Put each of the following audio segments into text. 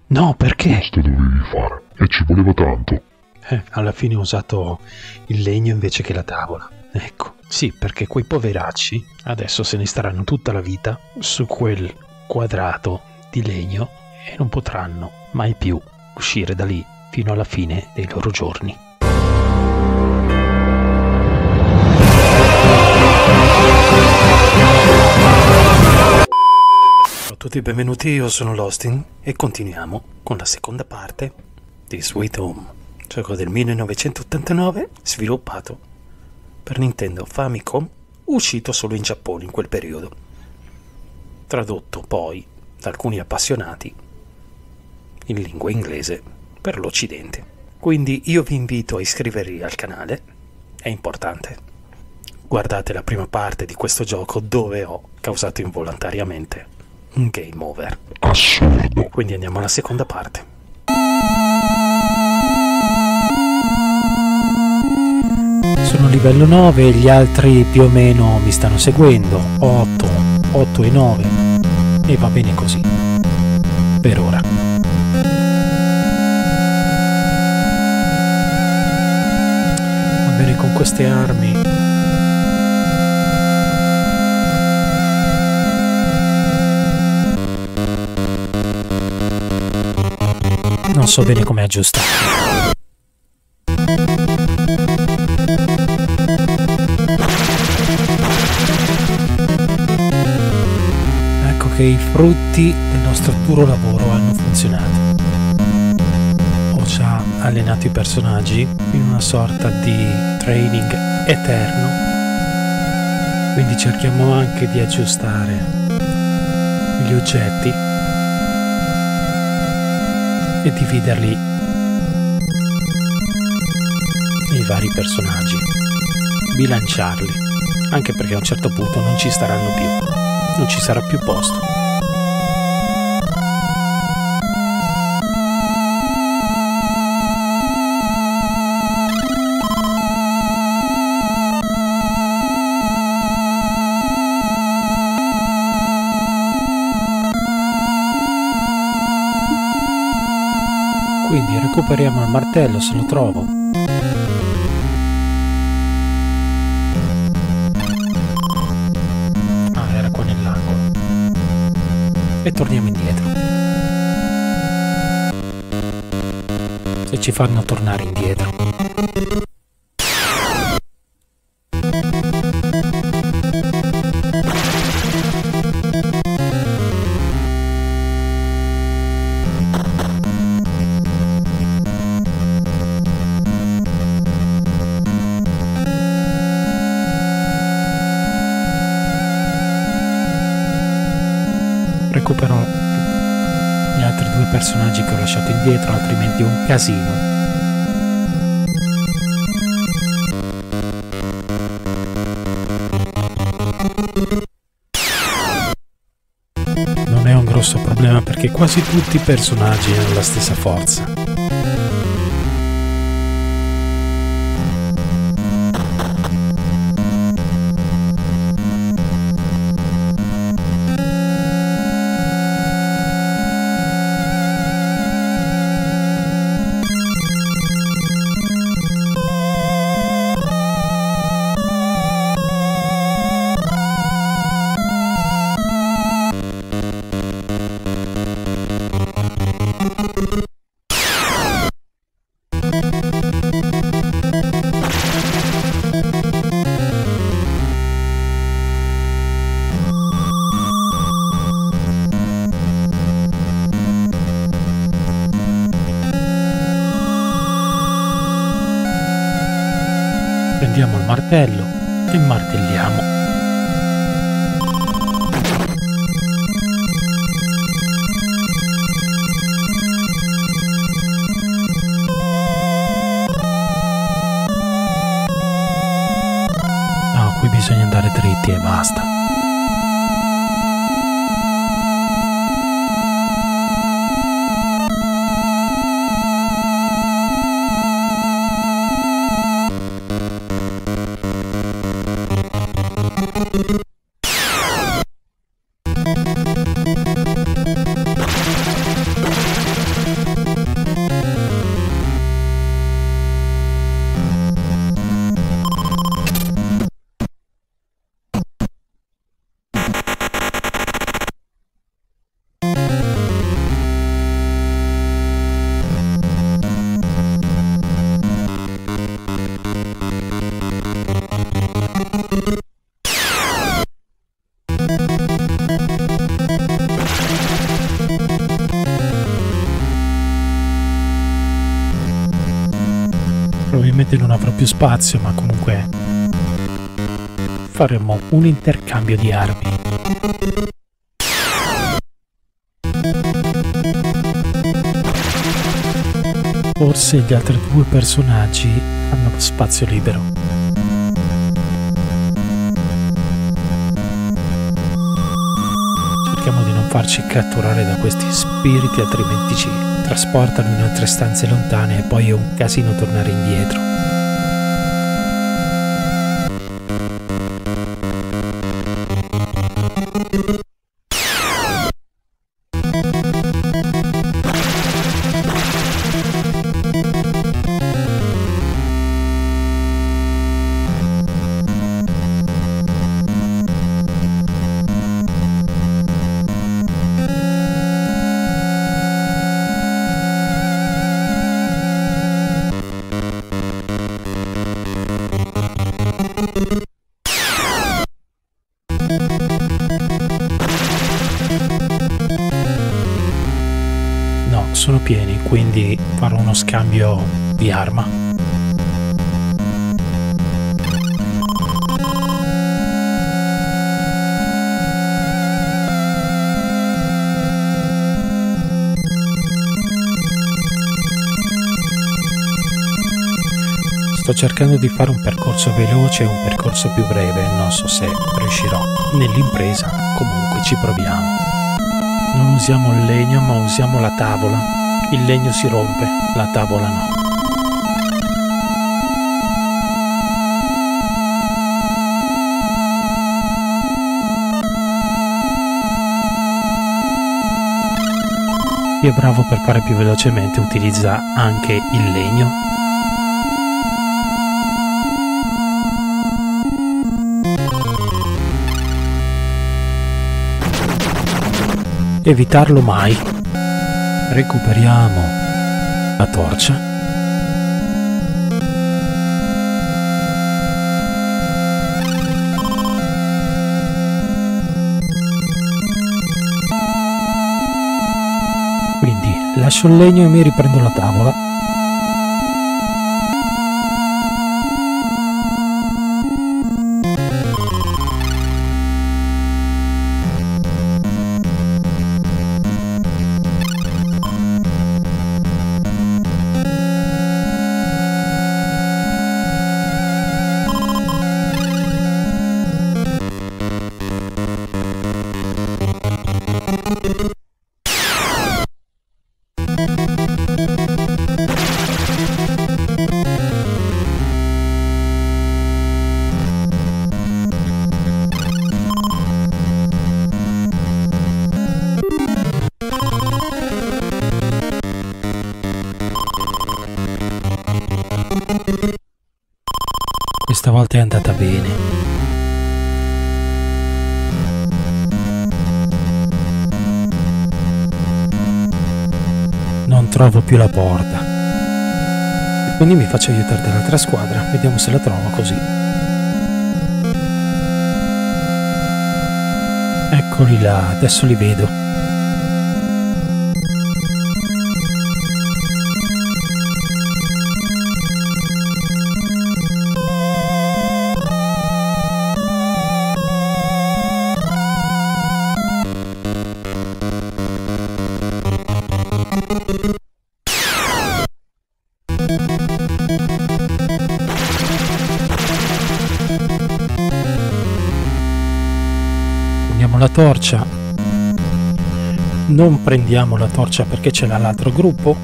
No, perché? Questo dovevi fare. E ci voleva tanto. Alla fine ho usato il legno invece che la tavola. Ecco, sì, perché quei poveracci adesso se ne staranno tutta la vita su quel quadrato di legno e non potranno mai più uscire da lì fino alla fine dei loro giorni. Ciao a tutti, benvenuti, io sono Lostin e continuiamo con la seconda parte di Sweet Home, gioco del 1989 sviluppato per Nintendo Famicom, uscito solo in Giappone in quel periodo, tradotto poi da alcuni appassionati in lingua inglese per l'Occidente. Quindi io vi invito a iscrivervi al canale, è importante. Guardate la prima parte di questo gioco dove ho causato involontariamente un game over. Assurdo. Quindi andiamo alla seconda parte. Sono livello 9 e gli altri più o meno mi stanno seguendo. 8 e 9 e va bene così per ora. Va bene con queste armi. Non so bene come aggiustare. Ecco che i frutti del nostro duro lavoro hanno funzionato. Ho già allenato i personaggi in una sorta di training eterno. Quindi cerchiamo anche di aggiustare gli oggetti e dividerli nei vari personaggi, bilanciarli, anche perché a un certo punto non ci staranno più, non ci sarà più posto. Quindi recuperiamo il martello se lo trovo. Ah, era qua nell'angolo. E torniamo indietro. Se ci fanno tornare indietro. Recupero gli altri due personaggi che ho lasciato indietro, altrimenti è un casino. Non è un grosso problema perché quasi tutti i personaggi hanno la stessa forza. Prendiamo il martello e martelliamo. No, qui bisogna andare dritti e basta. probabilmente non avrò più spazio, ma comunque faremo un intercambio di armi. Forse gli altri due personaggi hanno spazio libero. Cerchiamo di non farci catturare da questi spiriti, altrimenti ci trasportano in altre stanze lontane e poi è un casino tornare indietro. No, sono pieni, quindi farò uno scambio di arma. Sto cercando di fare un percorso veloce e un percorso più breve, non so se riuscirò. Nell'impresa comunque ci proviamo. Non usiamo il legno, ma usiamo la tavola. Il legno si rompe, la tavola no. Chi è bravo per fare più velocemente utilizza anche il legno. Evitarlo mai. Recuperiamo la torcia. Quindi lascio il legno e mi riprendo la tavola. Questa volta è andata bene. Non trovo più la porta. Quindi mi faccio aiutare dall'altra squadra. Vediamo se la trovo così. Eccoli là, adesso li vedo. Prendiamo la torcia. Non prendiamo la torcia perché ce l'ha l'altro gruppo.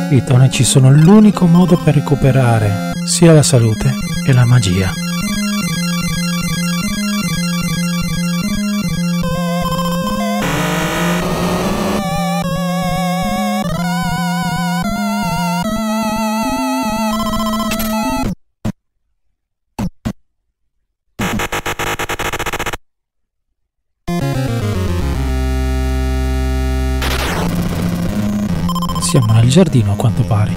I tonici sono l'unico modo per recuperare sia la salute che la magia. Siamo nel giardino a quanto pare.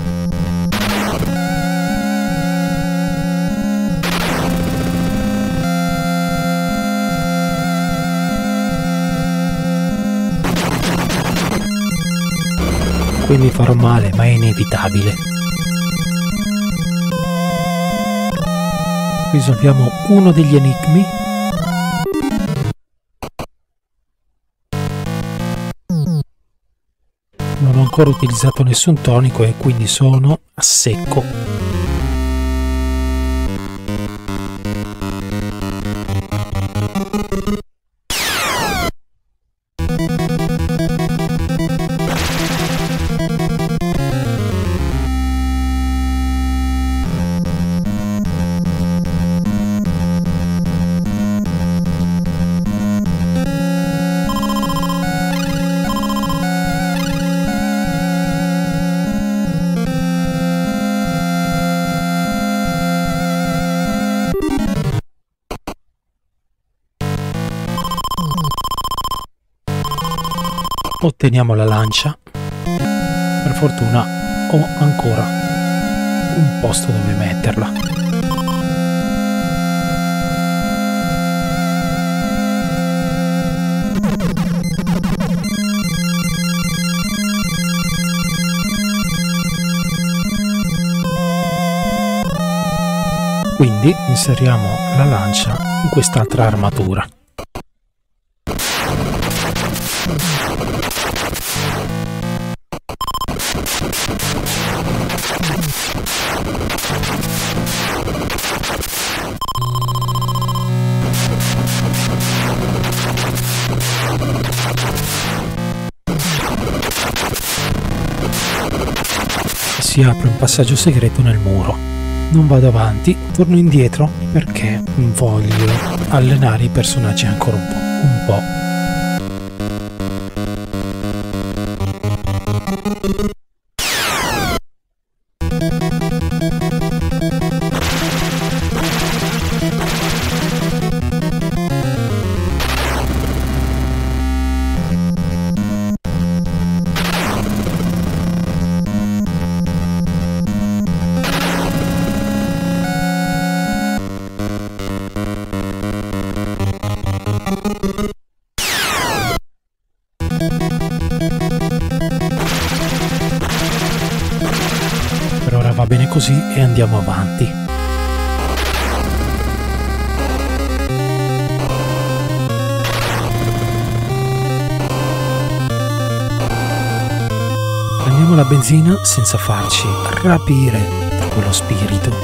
Qui mi farò male, ma è inevitabile. Risolviamo uno degli enigmi. Non ho ancora utilizzato nessun tonico e quindi sono a secco. Otteniamo la lancia. Per fortuna ho ancora un posto dove metterla. Quindi inseriamo la lancia in quest'altra armatura. Si apre un passaggio segreto nel muro. Non vado avanti, torno indietro perché voglio allenare i personaggi ancora un po'. Per ora va bene così e andiamo avanti. Prendiamo la benzina senza farci rapire da quello spirito.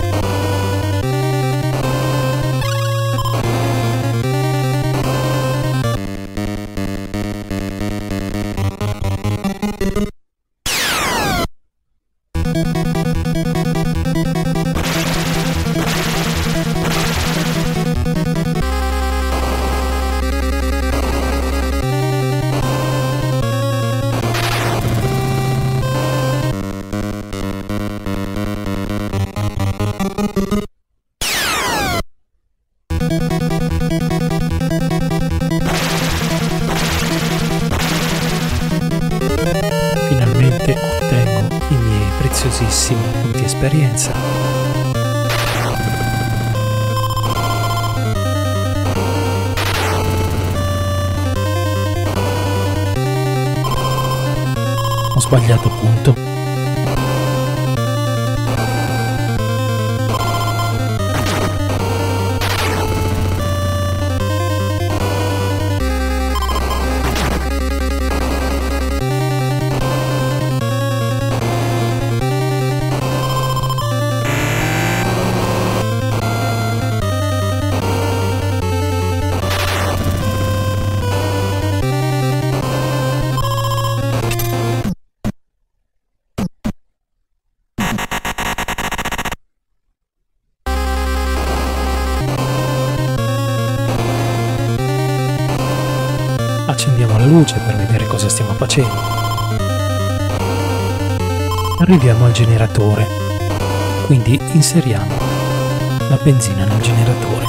Finalmente ottengo i miei preziosissimi punti esperienza. Ho sbagliato punto. Accendiamo la luce per vedere cosa stiamo facendo. Arriviamo al generatore, quindi inseriamo la benzina nel generatore.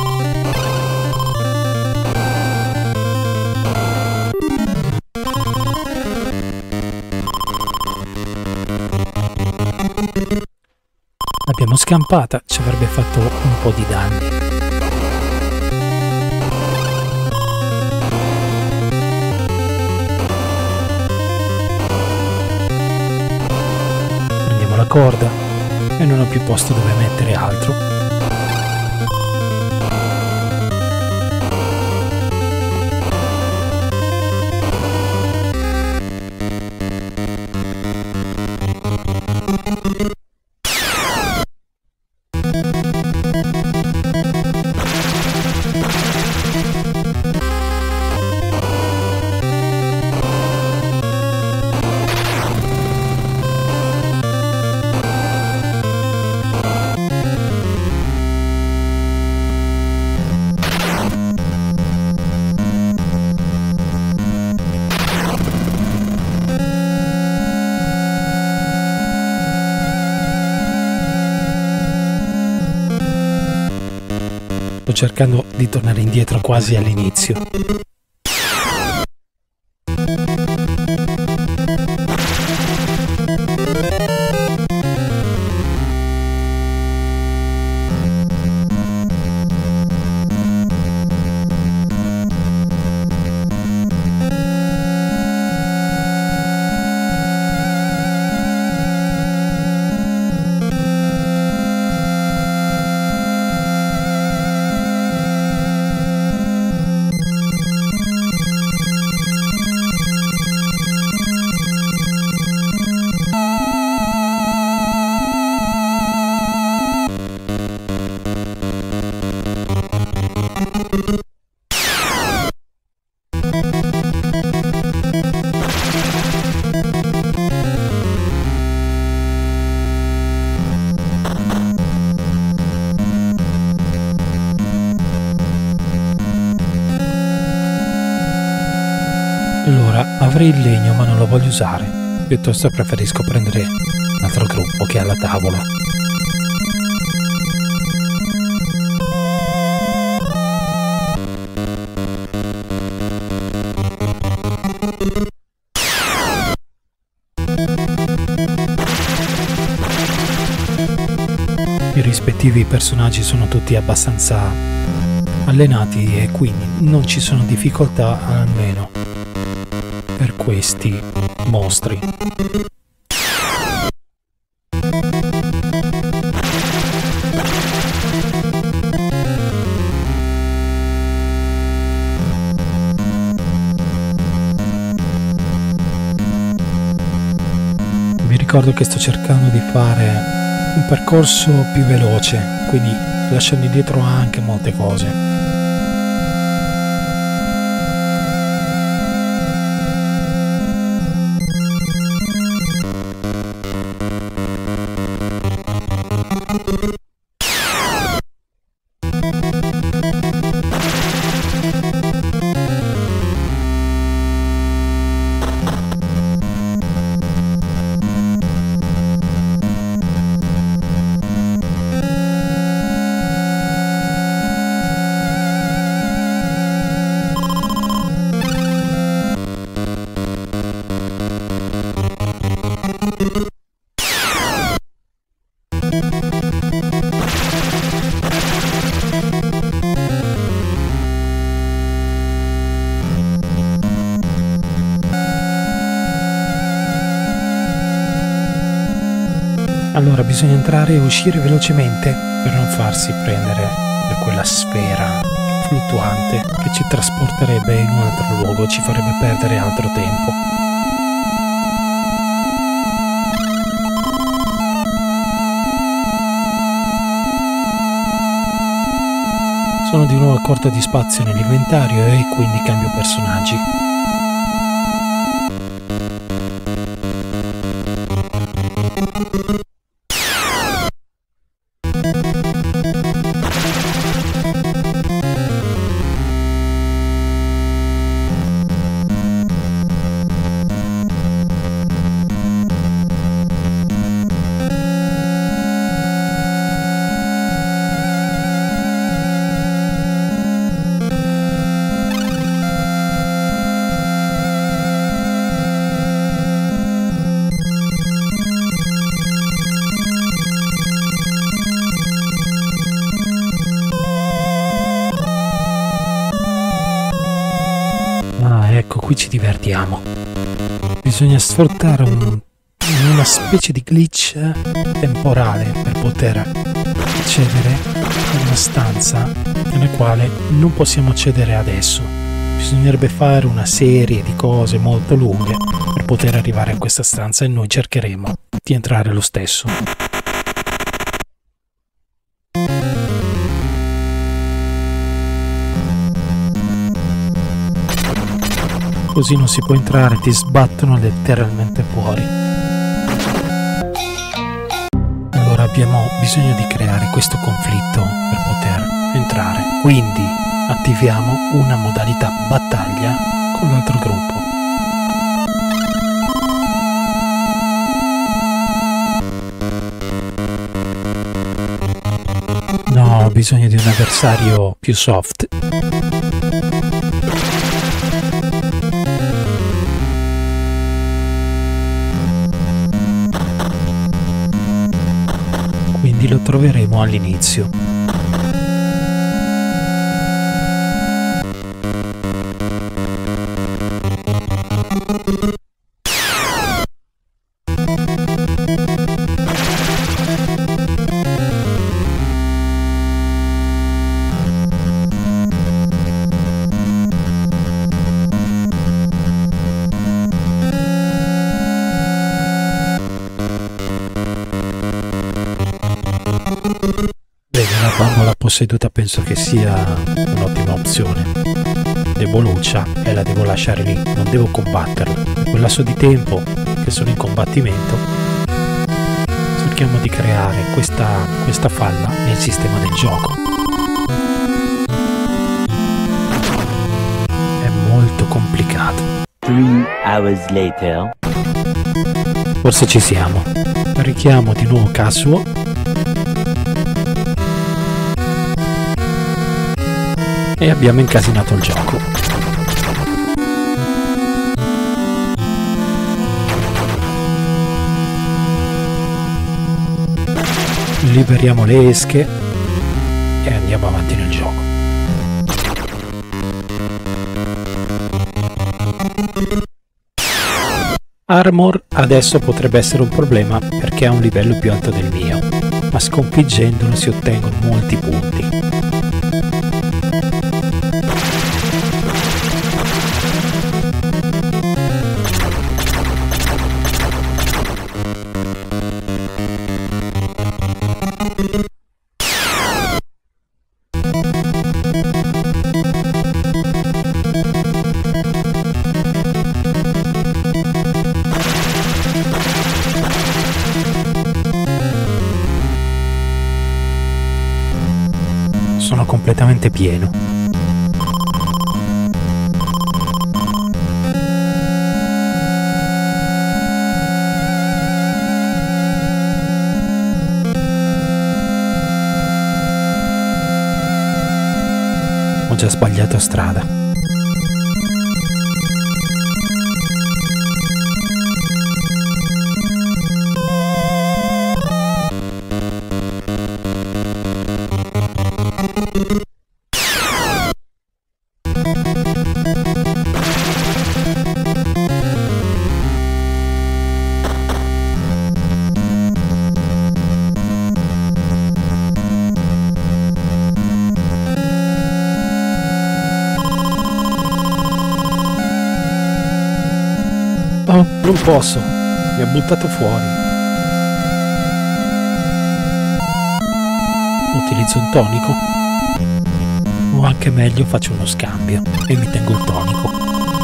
L'abbiamo scampata, ci avrebbe fatto un po' di danni. Prendiamo la corda e non ho più posto dove mettere altro. Sto cercando di tornare indietro quasi all'inizio. Allora, avrei il legno ma non lo voglio usare. Piuttosto preferisco prendere un altro gruppo che ha la tavola. I rispettivi personaggi sono tutti abbastanza allenati e quindi non ci sono difficoltà, almeno per questi mostri. Vi ricordo che sto cercando di fare un percorso più veloce, quindi lasciando indietro anche molte cose. Allora bisogna entrare e uscire velocemente per non farsi prendere da quella sfera fluttuante che ci trasporterebbe in un altro luogo, ci farebbe perdere altro tempo. Sono di nuovo a corto di spazio nell'inventario e quindi cambio personaggi. cui ci divertiamo. Bisogna sfruttare una specie di glitch temporale per poter accedere a una stanza nella quale non possiamo accedere adesso. Bisognerebbe fare una serie di cose molto lunghe per poter arrivare a questa stanza e noi cercheremo di entrare lo stesso. Così non si può entrare, ti sbattono letteralmente fuori. Allora abbiamo bisogno di creare questo conflitto per poter entrare. Quindi attiviamo una modalità battaglia con l'altro gruppo. No, ho bisogno di un avversario più soft. Quindi lo troveremo all'inizio. Bene, la bambola posseduta penso che sia un'ottima opzione. Deboluccia e la devo lasciare lì, non devo combatterla. In quel lasso di tempo che sono in combattimento cerchiamo di creare questa falla nel sistema del gioco. È molto complicato. 3 hours later. Forse ci siamo. Carichiamo di nuovo Kazuo. E abbiamo incasinato il gioco. Liberiamo le esche e andiamo avanti nel gioco. Armor adesso potrebbe essere un problema perché ha un livello più alto del mio, ma sconfiggendolo si ottengono molti punti. Sono completamente pieno. Ho già sbagliato strada. Oh, non posso, mi ha buttato fuori. Utilizzo un tonico? O anche meglio faccio uno scambio e mi tengo il tonico.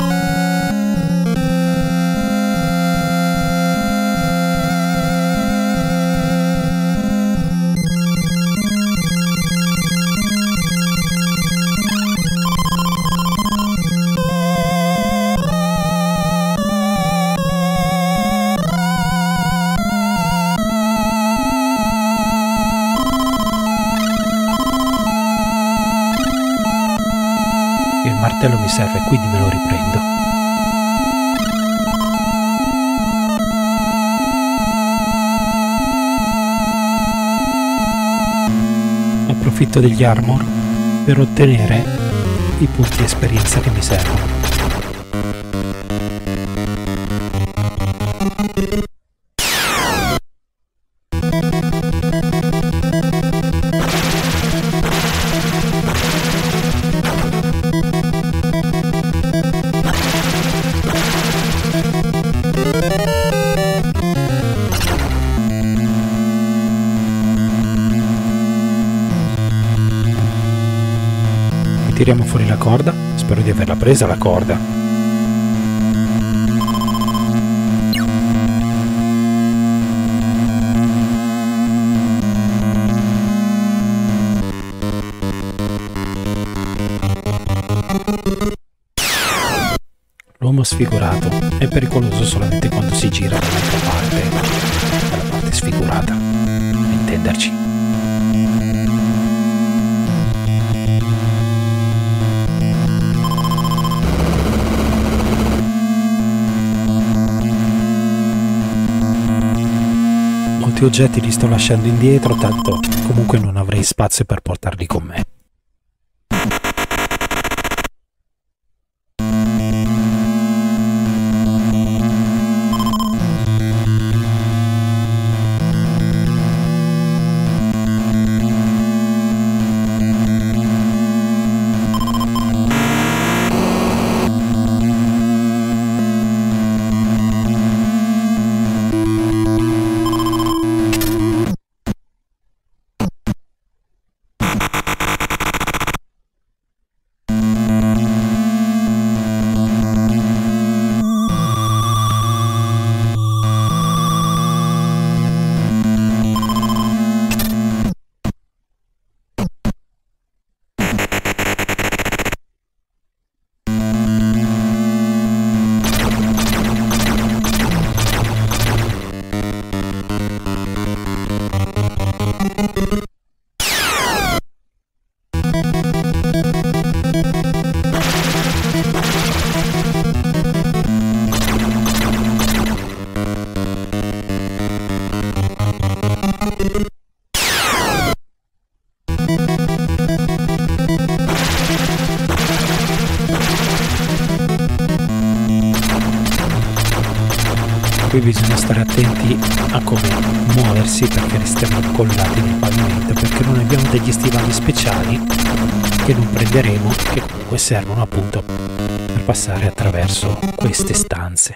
Il martello mi serve, quindi me lo riprendo. Approfitto degli armor per ottenere i punti esperienza che mi servono. Tiriamo fuori la corda. Spero di averla presa la corda. L'uomo sfigurato è pericoloso solamente quando si gira dall'altra parte, dalla parte sfigurata, per intenderci. Molti oggetti li sto lasciando indietro, tanto comunque non avrei spazio per portarli con me. Qui bisogna stare attenti a come muoversi perché restiamo incollati nel pavimento, perché non abbiamo degli stivali speciali che non prenderemo, che comunque servono appunto per passare attraverso queste stanze.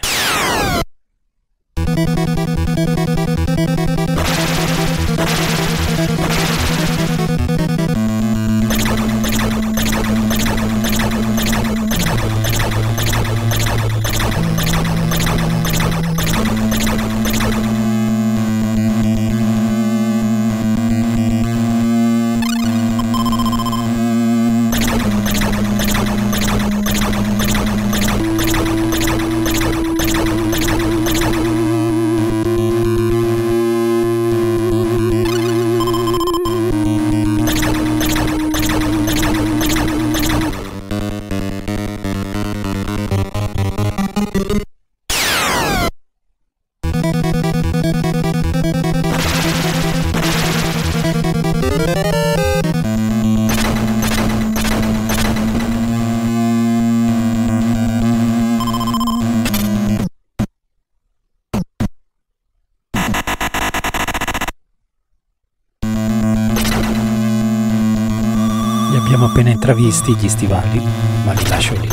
Abbiamo appena intravisti gli stivali, ma li lascio lì.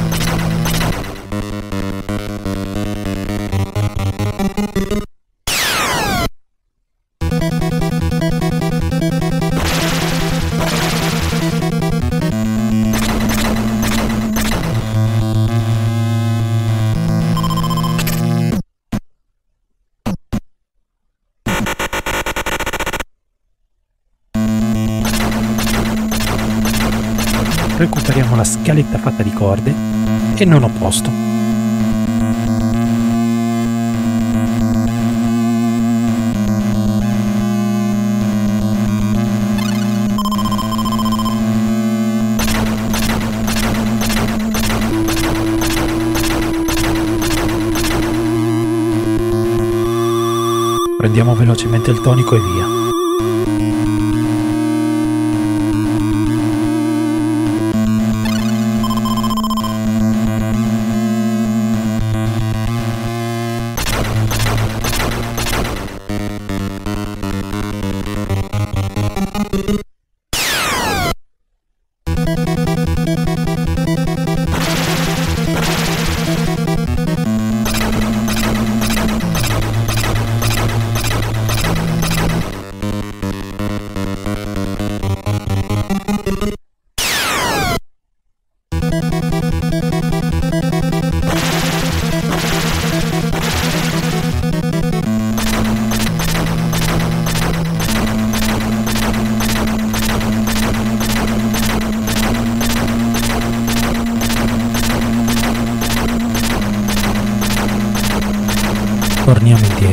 Recuperiamo la scaletta fatta di corde e non ho posto. Prendiamo velocemente il tonico e via.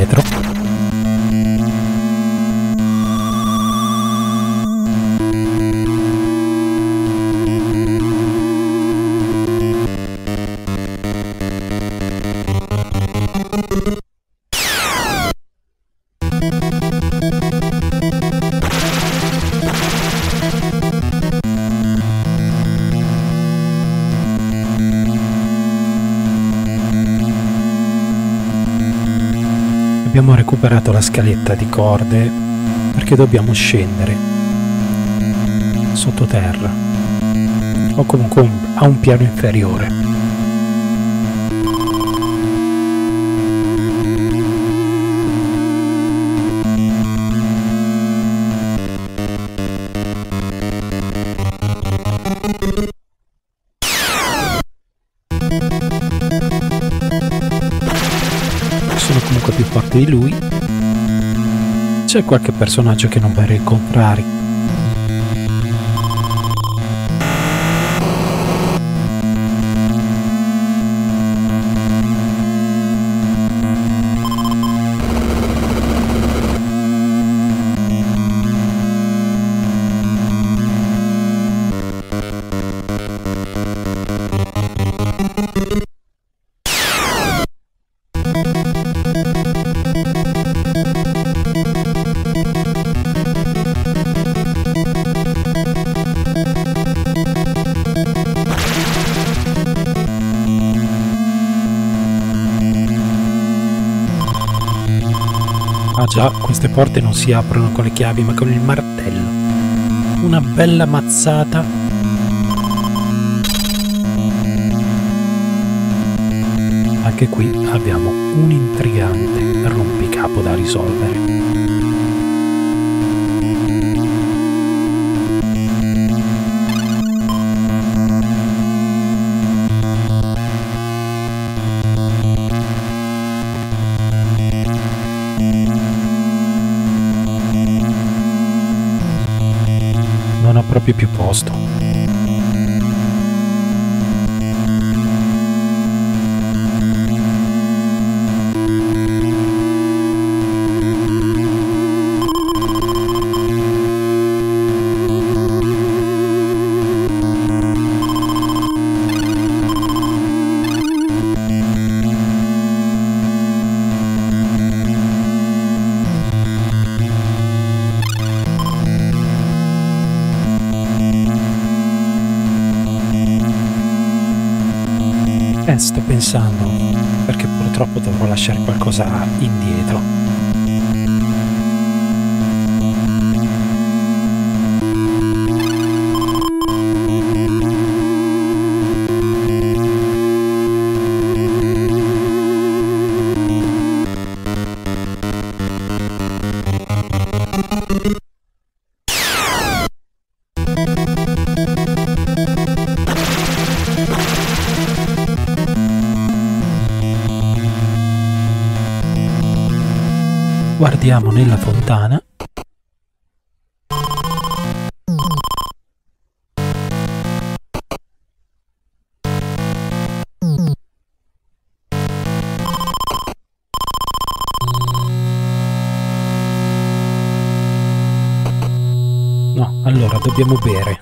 indietro. Abbiamo recuperato la scaletta di corde perché dobbiamo scendere sottoterra o comunque a un piano inferiore. Sono comunque più forte di lui. C'è qualche personaggio che non vorrei incontrare. Ah già, queste porte non si aprono con le chiavi ma con il martello. Una bella mazzata. Anche qui abbiamo un intrigante rompicapo da risolvere. Non ho proprio più posto. Sto pensando, perché purtroppo dovrò lasciare qualcosa indietro. Guardiamo nella fontana. No, allora dobbiamo bere.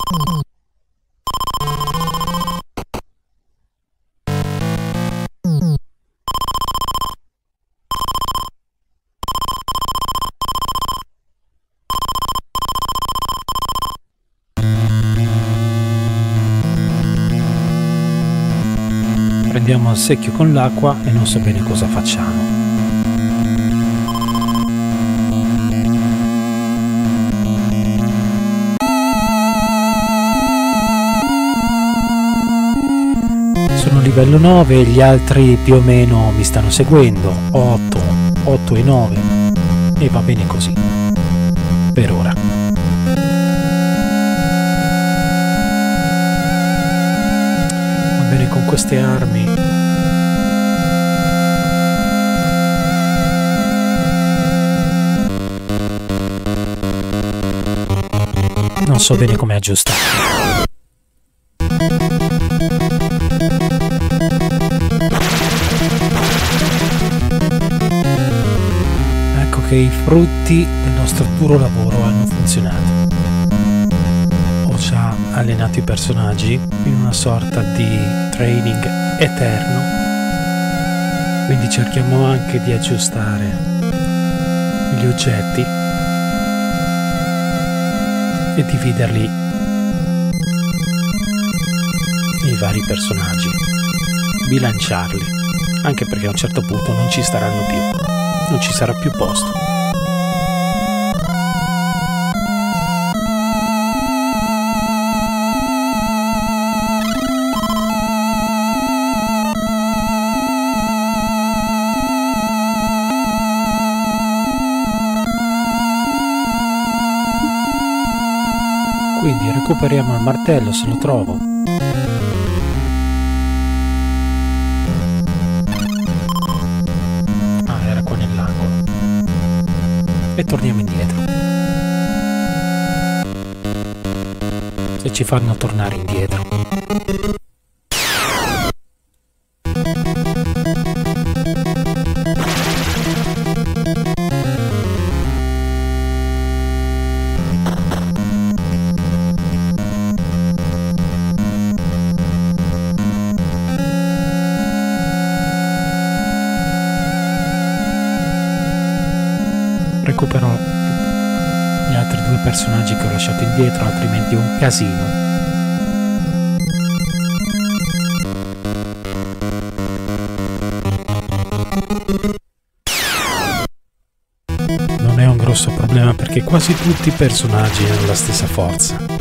Prendiamo il secchio con l'acqua e non so bene cosa facciamo. Sono livello 9, gli altri più o meno mi stanno seguendo, 8 e 9, e va bene così, per ora. Va bene con queste armi. Non so bene come aggiustarli. che i frutti del nostro duro lavoro hanno funzionato. Ho già allenato i personaggi in una sorta di training eterno, quindi cerchiamo anche di aggiustare gli oggetti e dividerli nei vari personaggi, bilanciarli, anche perché a un certo punto non ci staranno più, non ci sarà più posto. Quindi recuperiamo il martello se lo trovo. Ah, era qua nell'angolo. E torniamo indietro. Se ci fanno tornare indietro. Recupero gli altri due personaggi che ho lasciato indietro, altrimenti è un casino. Non è un grosso problema perché quasi tutti i personaggi hanno la stessa forza.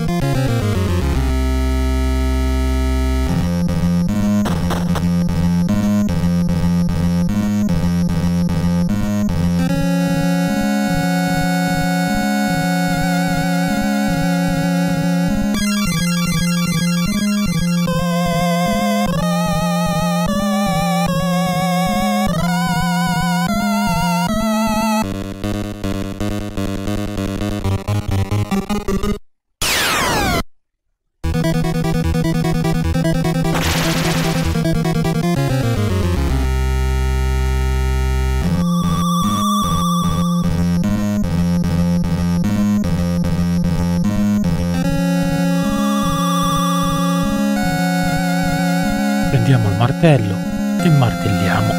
Prendiamo il martello e martelliamo.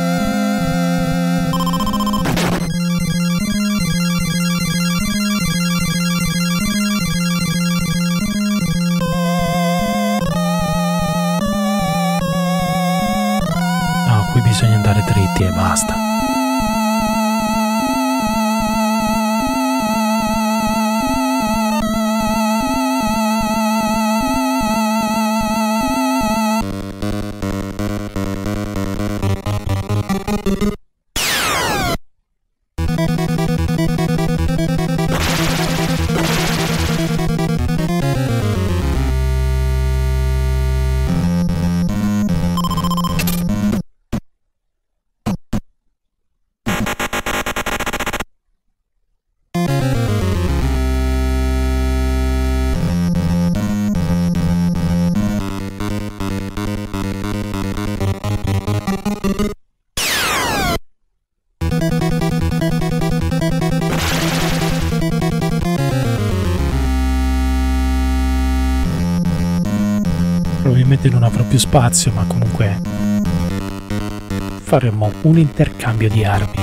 No, qui bisogna andare dritti e basta. Probabilmente non avrò più spazio, ma comunque faremo un intercambio di armi.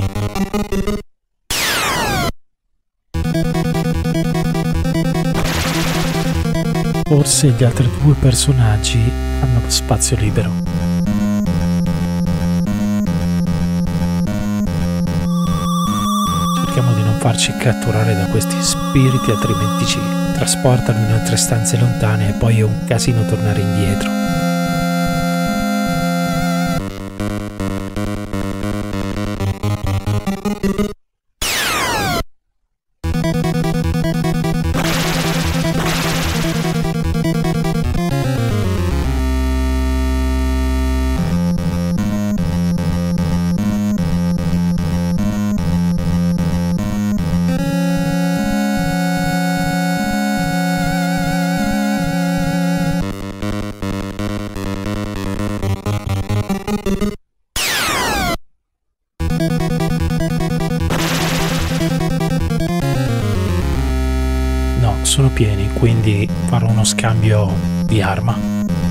Forse gli altri due personaggi hanno spazio libero. Cerchiamo di non farci catturare da questi spiriti, altrimenti ci trasportano in altre stanze lontane e poi è un casino tornare indietro. sono pieni, quindi farò uno scambio di arma.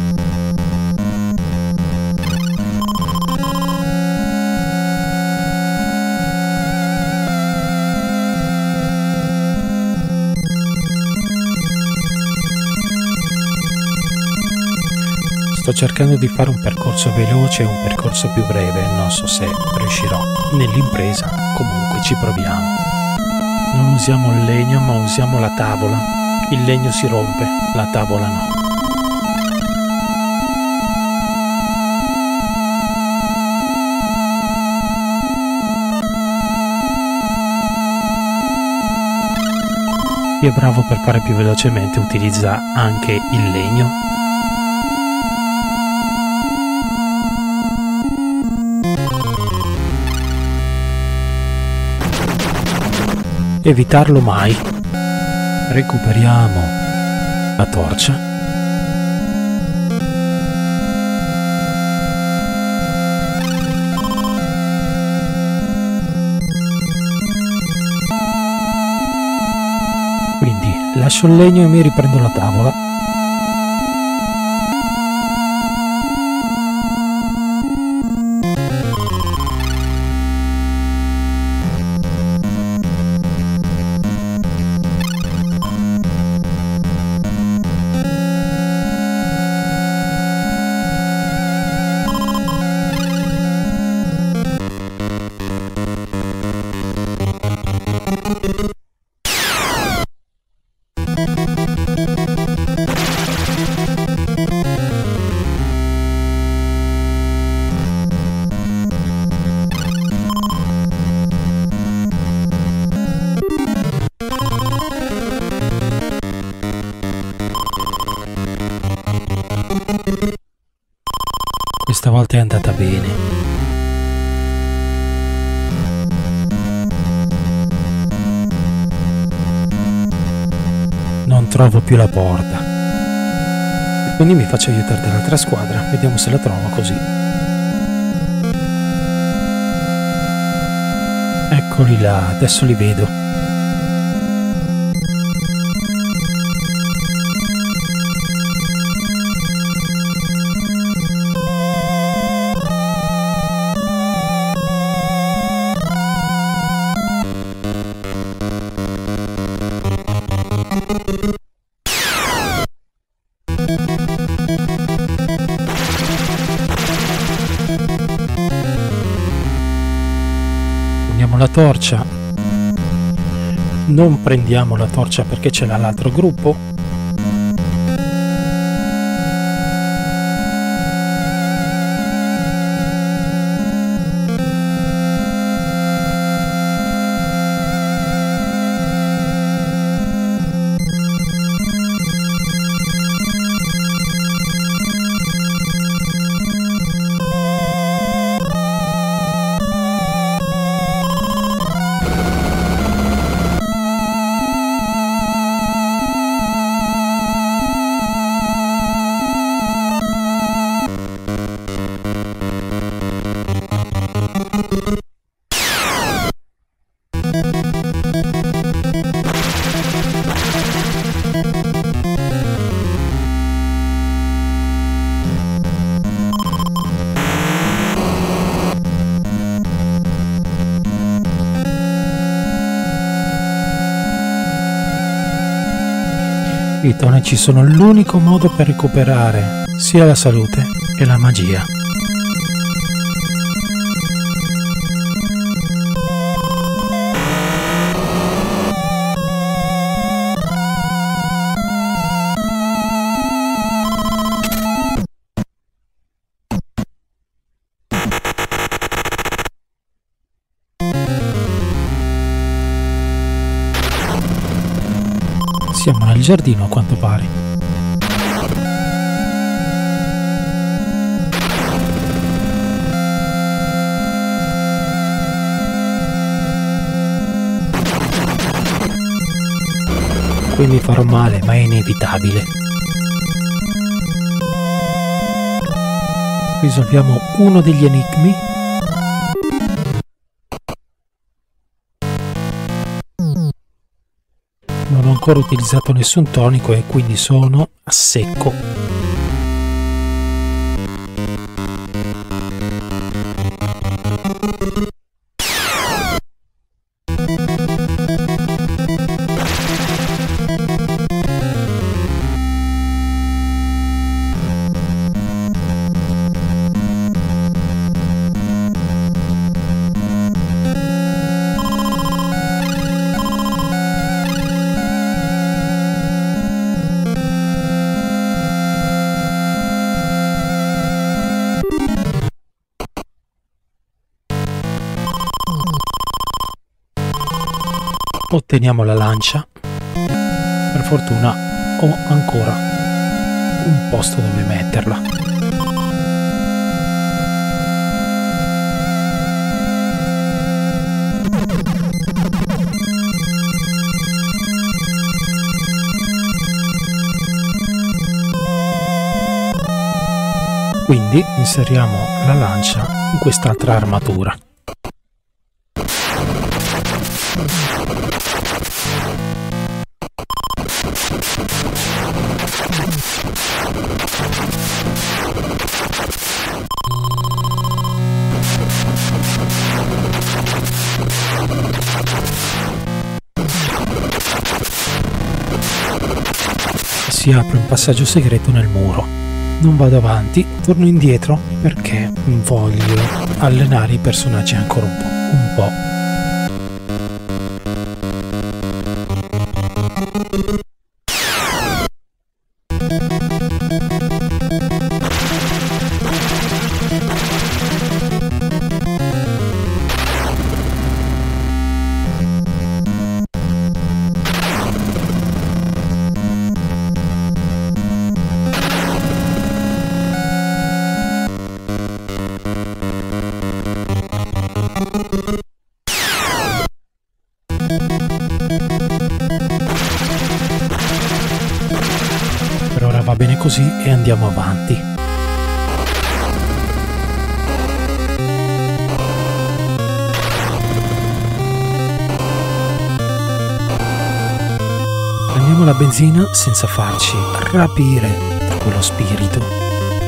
Sto cercando di fare un percorso veloce e un percorso più breve, non so se riuscirò. Nell'impresa comunque ci proviamo. Non usiamo il legno ma usiamo la tavola. Il legno si rompe, la tavola no. Chi è bravo per fare più velocemente utilizza anche il legno. Evitarlo mai. Recuperiamo la torcia. Quindi lascio il legno e mi riprendo la tavola. Questa volta è andata bene. Non trovo più la porta. Quindi mi faccio aiutare dall'altra squadra. Vediamo se la trovo così. Eccoli là, adesso li vedo. Prendiamo la torcia. Non prendiamo la torcia perché ce l'ha l'altro gruppo. I tonici sono l'unico modo per recuperare sia la salute che la magia. Siamo nel giardino a quanto pare. Qui mi farò male, ma è inevitabile. Risolviamo uno degli enigmi. Non ho ancora utilizzato nessun tonico e quindi sono a secco. Otteniamo la lancia. Per fortuna ho ancora un posto dove metterla. Quindi inseriamo la lancia in quest'altra armatura. Si apre un passaggio segreto nel muro. Non vado avanti, torno indietro perché voglio allenare i personaggi ancora un po'. Per ora va bene così e andiamo avanti. Prendiamo la benzina senza farci rapire da quello spirito.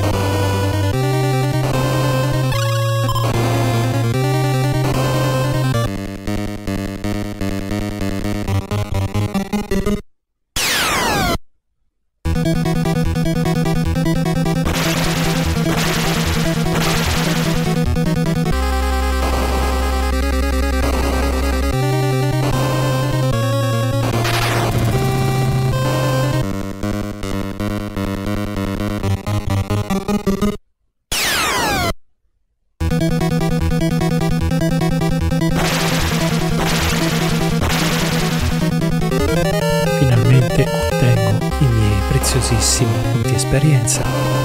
Finalmente ottengo i miei preziosissimi punti esperienza.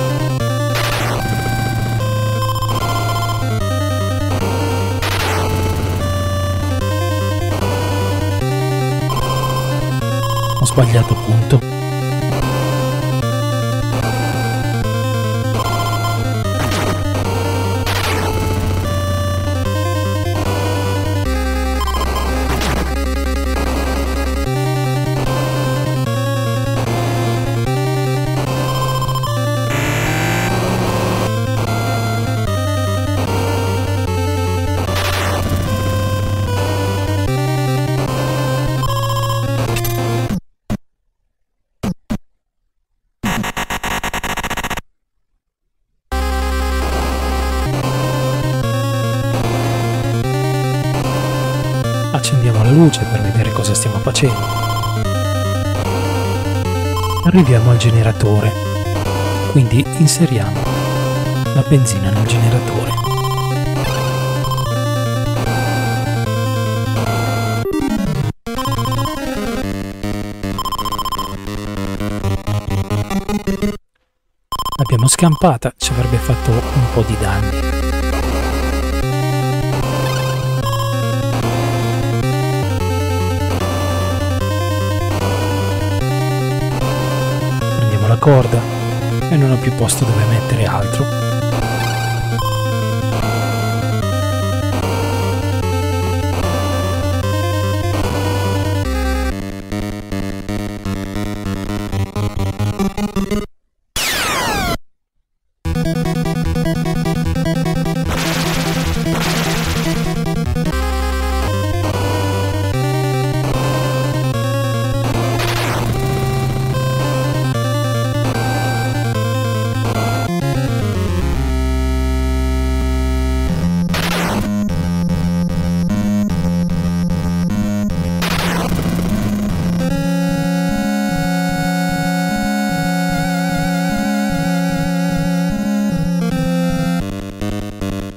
Ho sbagliato punto. Accendiamo la luce per vedere cosa stiamo facendo. Arriviamo al generatore, quindi inseriamo la benzina nel generatore. L'abbiamo scampata, ci avrebbe fatto un po' di danni. La corda e non ho più posto dove mettere altro.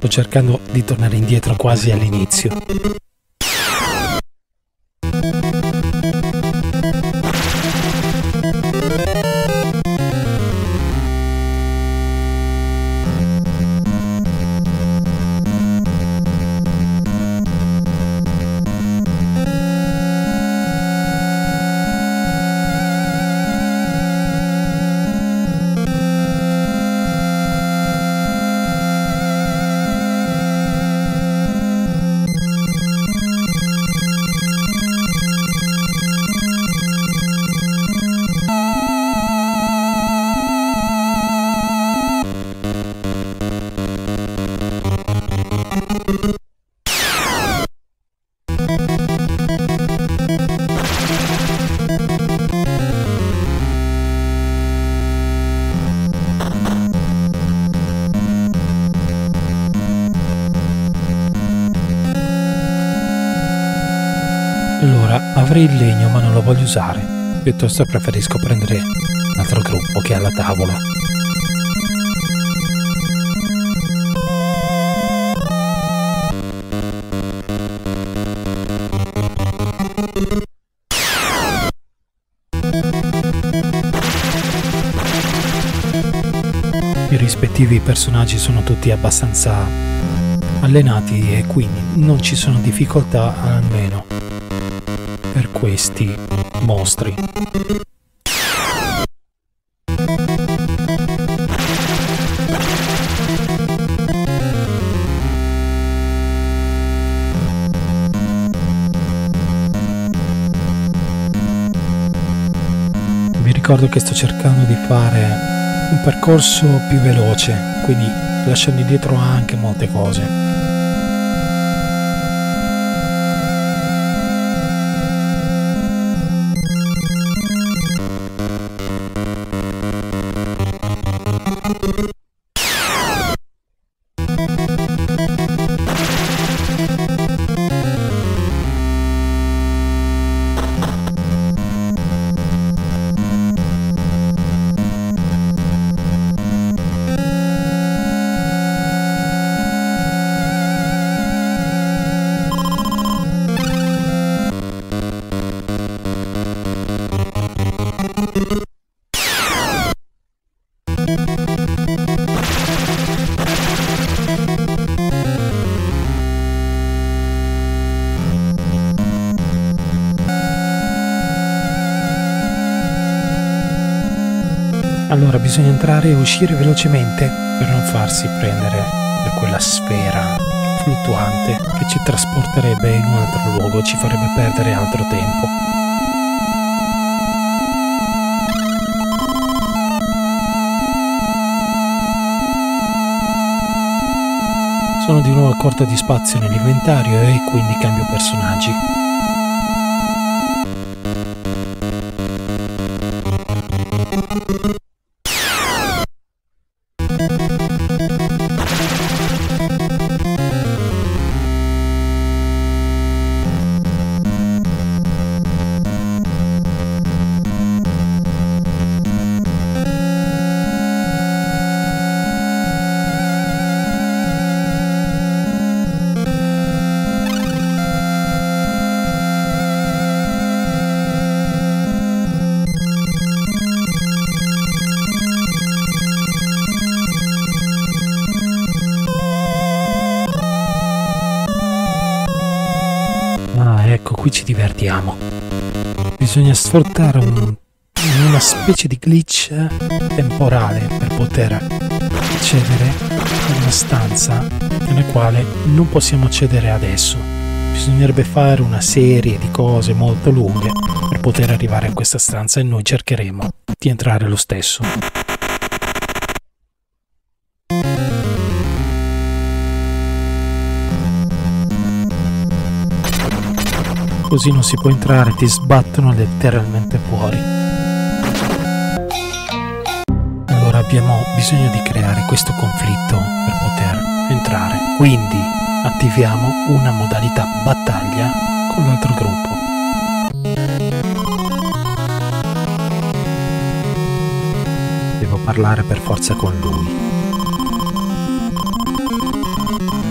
sto cercando di tornare indietro quasi all'inizio. Allora, avrei il legno ma non lo voglio usare. Piuttosto preferisco prendere un altro gruppo che ha la tavola. I rispettivi personaggi sono tutti abbastanza allenati e quindi non ci sono difficoltà almeno per questi mostri. Vi ricordo che sto cercando di fare un percorso più veloce, quindi lasciando indietro anche molte cose. Allora bisogna entrare e uscire velocemente per non farsi prendere da quella sfera fluttuante che ci trasporterebbe in un altro luogo e ci farebbe perdere altro tempo. Sono di nuovo a corto di spazio nell'inventario e quindi cambio personaggi. Ecco, qui ci divertiamo. Bisogna sfruttare una specie di glitch temporale per poter accedere a una stanza nella quale non possiamo accedere adesso. Bisognerebbe fare una serie di cose molto lunghe per poter arrivare a questa stanza e noi cercheremo di entrare lo stesso. Così non si può entrare, ti sbattono letteralmente fuori. Allora abbiamo bisogno di creare questo conflitto per poter entrare. Quindi attiviamo una modalità battaglia con l'altro gruppo. Devo parlare per forza con lui.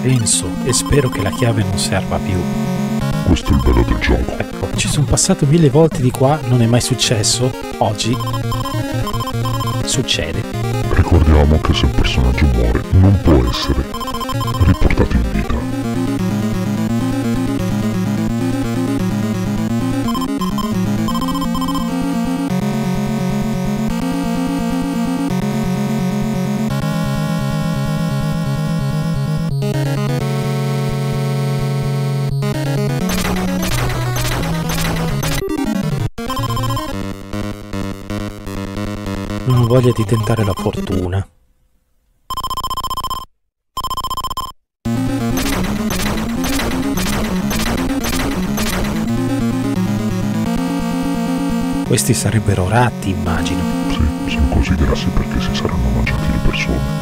Penso e spero che la chiave non serva più. Questo è il bello del gioco. Ecco, ci sono passato 1000 volte di qua, non è mai successo. Oggi succede. Ricordiamo che se un personaggio muore non può essere riportato in vita. Non ho voglia di tentare la fortuna. Questi sarebbero ratti, immagino. Sì, sono così grassi perché si saranno mangiati le persone.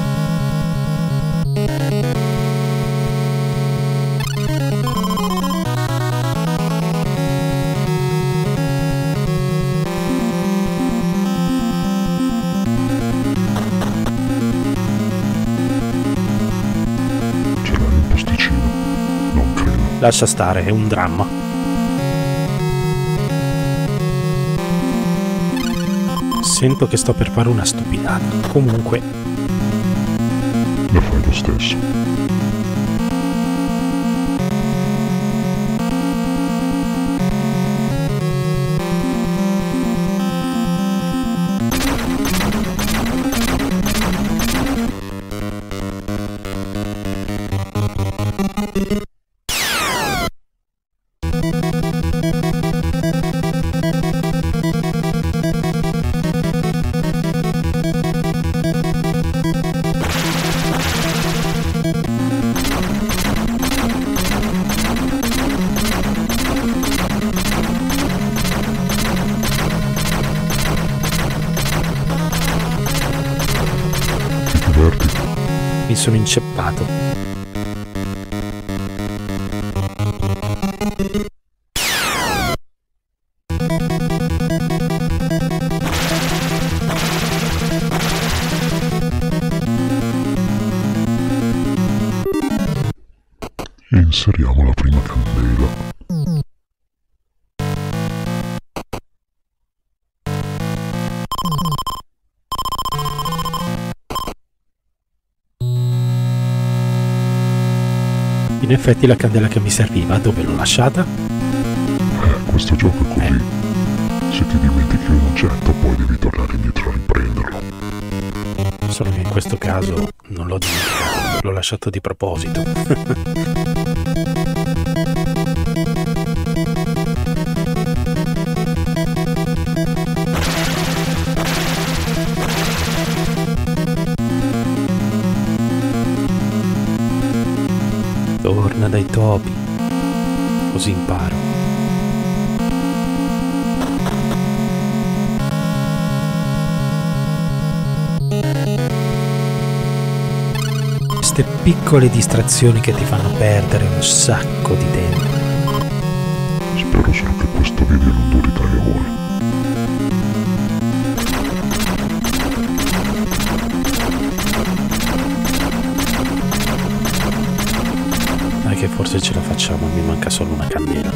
Ce l'hai un posticino? Non credo. Lascia stare, è un dramma. Sento che sto per fare una stupidata. Comunque, La fai lo stesso. Ti diverti? mi sono inceppato. Inseriamo la prima candela. In effetti la candela che mi serviva, dove l'ho lasciata? Questo gioco è così. Se ti dimentichi un oggetto poi devi tornare indietro a riprenderlo. Solo che in questo caso non l'ho dimenticato, l'ho lasciato di proposito. Torna dai topi, così imparo. Queste piccole distrazioni che ti fanno perdere un sacco di tempo. Spero solo che questo video non duri 3 ore. Dai che forse ce la facciamo, mi manca solo una candela.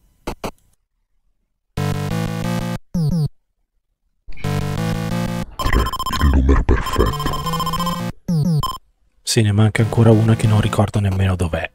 3, il numero perfetto. Sì, ne manca ancora una che non ricordo nemmeno dov'è.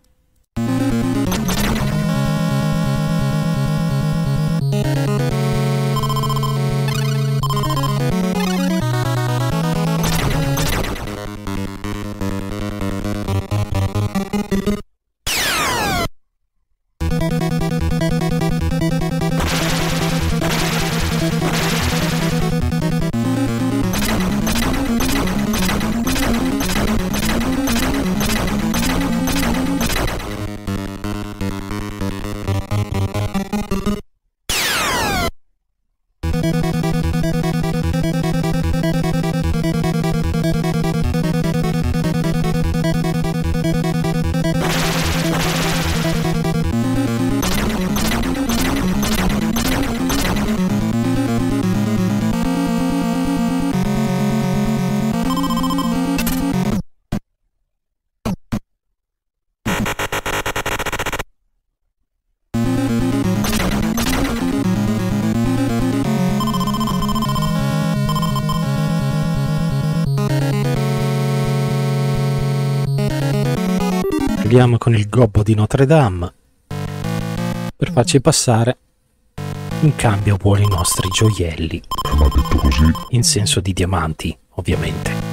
parliamo con il gobbo di Notre Dame per farci passare. In cambio vuole i nostri gioielli. Ma detto così, In senso di diamanti, ovviamente.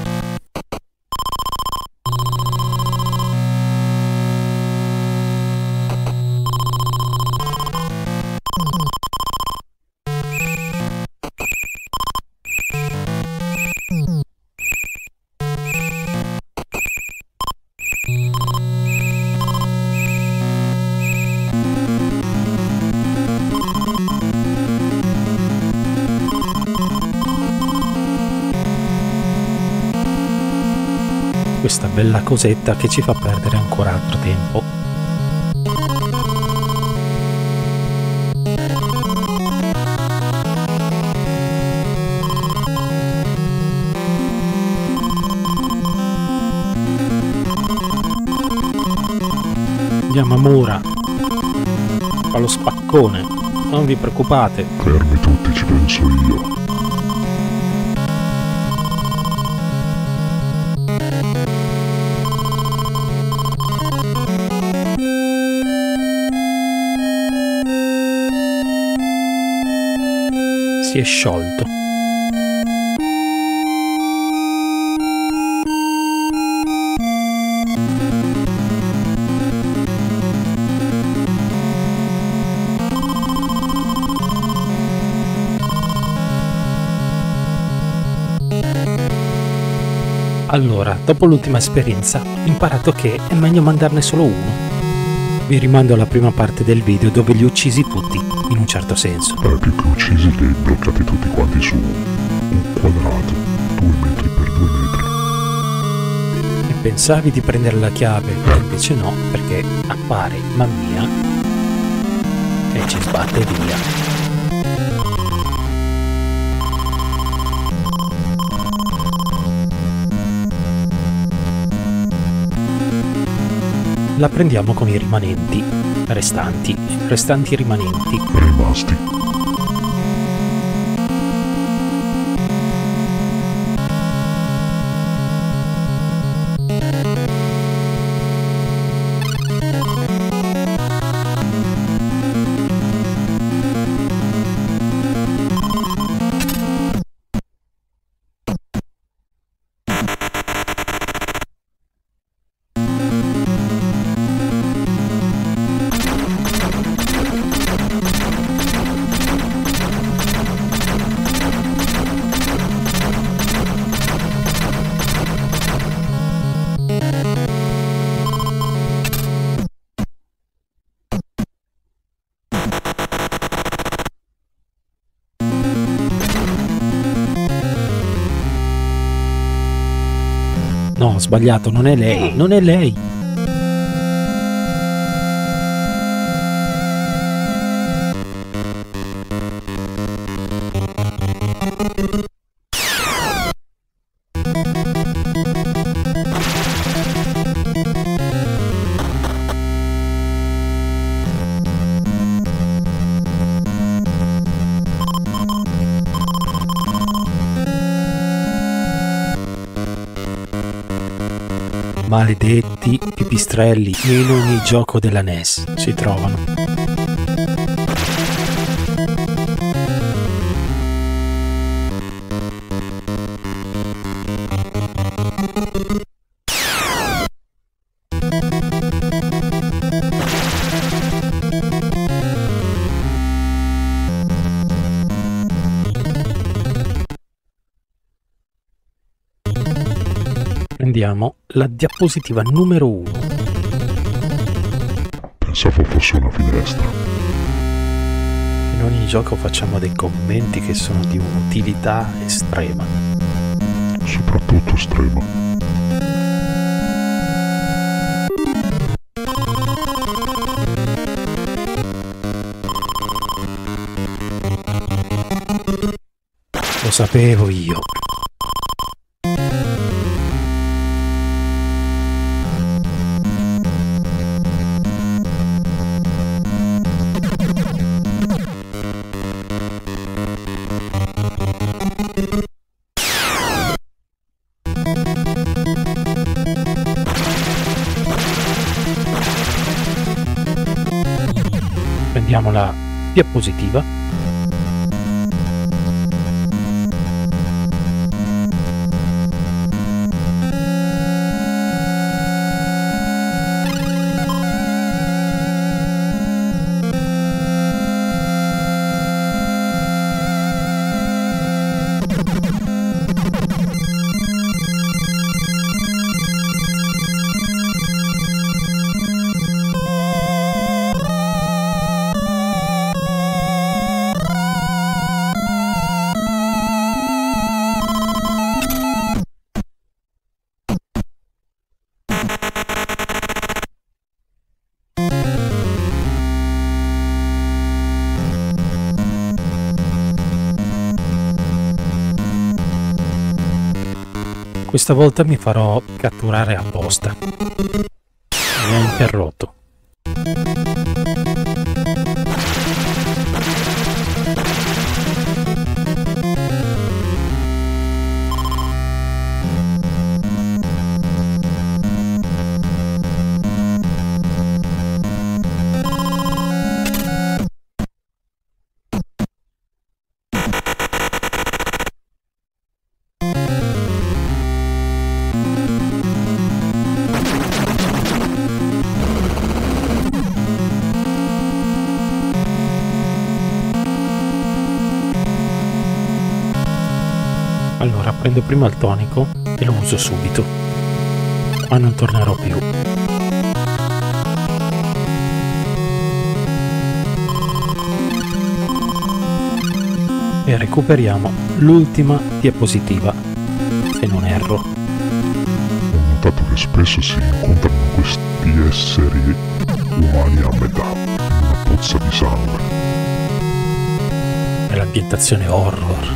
Questa bella cosetta che ci fa perdere ancora altro tempo. Andiamo a Mura. Fa lo spaccone. Non vi preoccupate. fermi tutti, ci penso io. Si è sciolto. Allora, dopo l'ultima esperienza, ho imparato che è meglio mandarne solo uno. Vi rimando alla prima parte del video dove li ho uccisi tutti, in un certo senso. Più che uccisi li hai bloccati tutti quanti su un quadrato, 2 metri per 2 metri. E pensavi di prendere la chiave, e invece no, perché appare Mammia e ci sbatte via. La prendiamo con i restanti rimanenti. Rimasti. No, ho sbagliato, non è lei, non è lei. Maledetti pipistrelli, in ogni gioco della NES si trovano. Prendiamo la diapositiva numero 1. Pensavo fosse una finestra. In ogni gioco facciamo dei commenti che sono di un'utilità estrema. Soprattutto estrema. Lo sapevo io. Vediamo la diapositiva. Questa volta mi farò catturare apposta. Mi ha interrotto. Allora prendo prima il tonico e lo uso subito, ma non tornerò più. E recuperiamo l'ultima diapositiva, se non erro. Ho notato che spesso si incontrano questi esseri umani a metà, in una pozza di sangue. È l'ambientazione horror.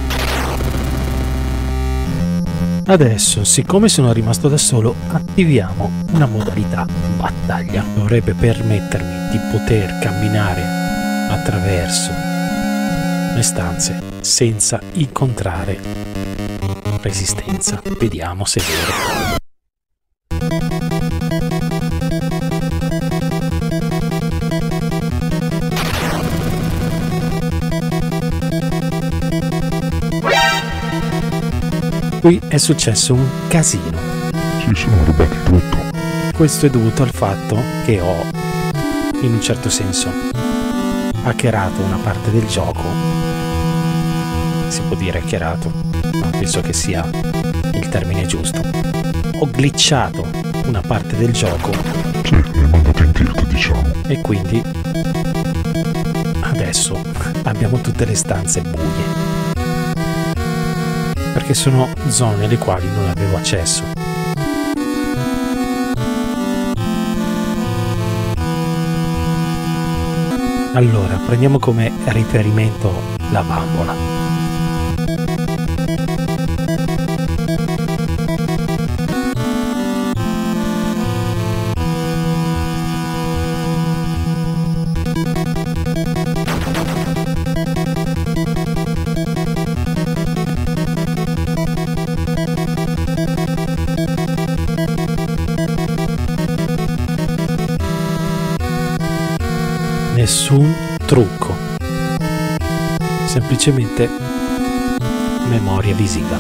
Adesso, siccome sono rimasto da solo, attiviamo una modalità battaglia. Dovrebbe permettermi di poter camminare attraverso le stanze senza incontrare resistenza. Vediamo se è vero. Qui è successo un casino. Si sono rubati tutto. Questo è dovuto al fatto che ho, in un certo senso, hackerato una parte del gioco. Si può dire hackerato, ma penso che sia il termine giusto. Ho glitchato una parte del gioco. Sì, l'hai mandato in tilt, diciamo. E quindi adesso abbiamo tutte le stanze buie, perché sono zone alle quali non avevo accesso. Allora, prendiamo come riferimento la bambola. Nessun trucco, semplicemente memoria visiva,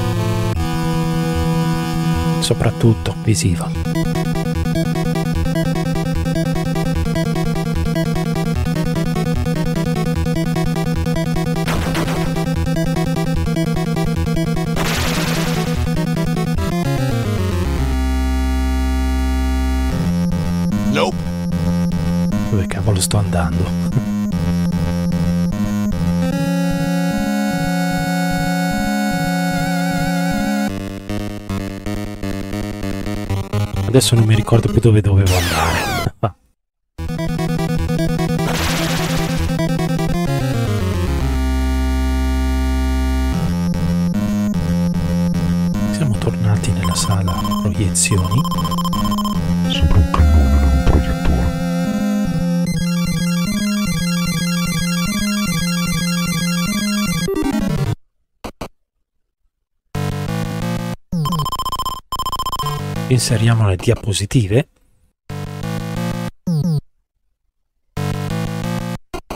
soprattutto visiva. Nope. Dove cavolo sto andando? Adesso non mi ricordo più dove dovevo andare. Siamo tornati nella sala proiezioni. Sembra un cannone nel proiettore. Inseriamo le diapositive.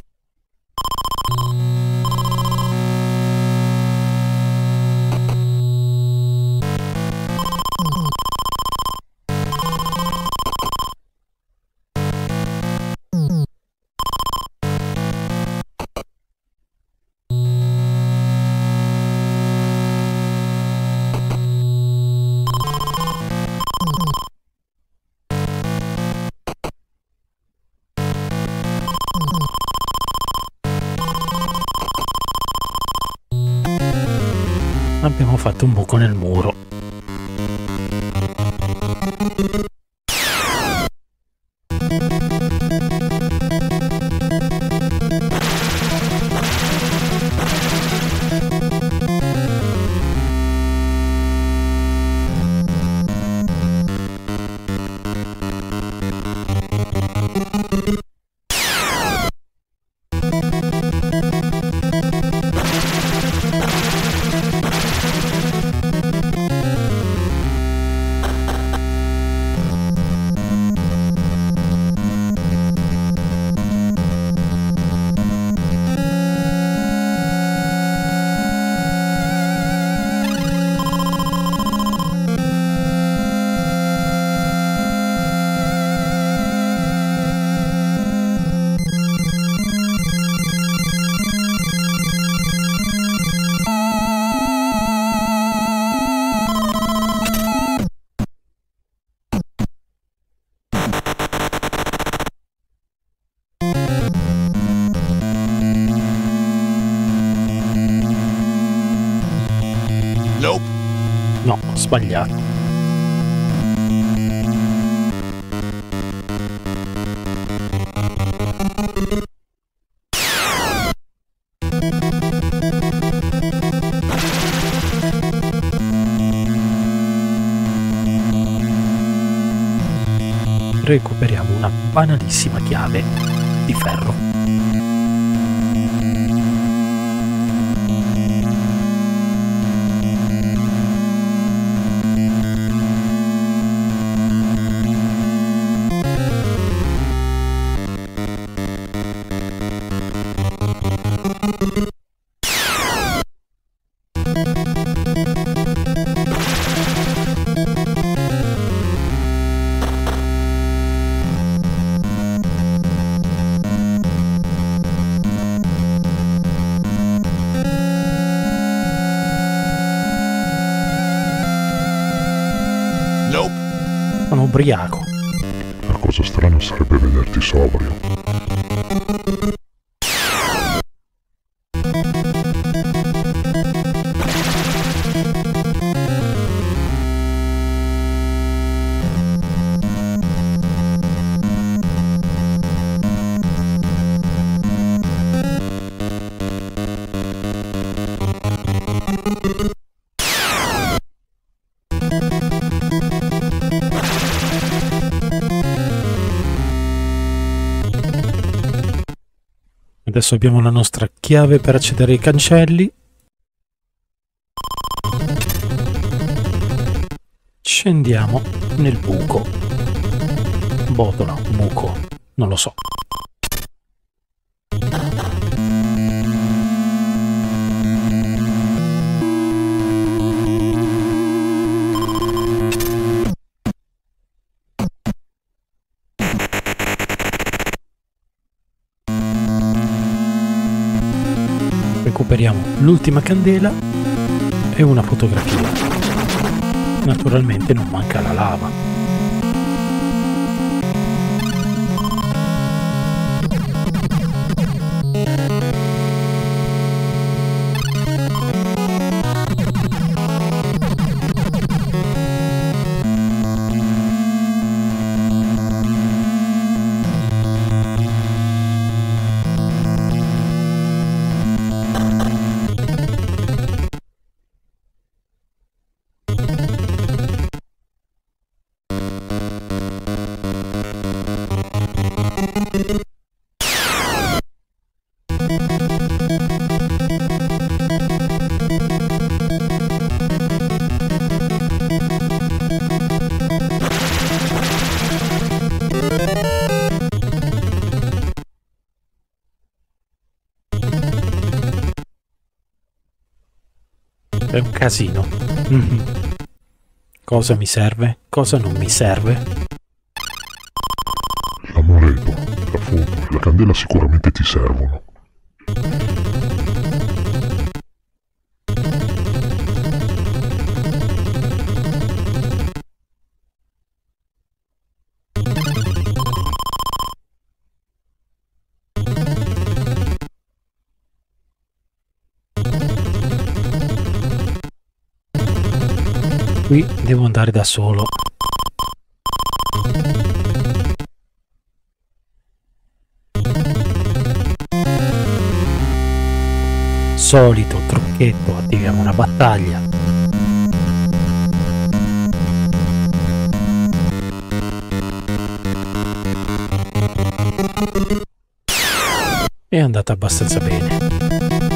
abbiamo fatto un buco nel muro. Nope. No, ho sbagliato. Recuperiamo una banalissima chiave di ferro. Nope. Sono ubriaco. La cosa strana sarebbe vederti sobrio. Adesso abbiamo la nostra chiave per accedere ai cancelli. Scendiamo nel buco. Botola, buco, non lo so. Recuperiamo l'ultima candela e una fotografia. Naturalmente non manca la lava. È un casino. Cosa mi serve? Cosa non mi serve? L'amuleto, la foto e la candela sicuramente ti servono. qui devo andare da solo. Solito trucchetto, attiviamo una battaglia. È andata abbastanza bene.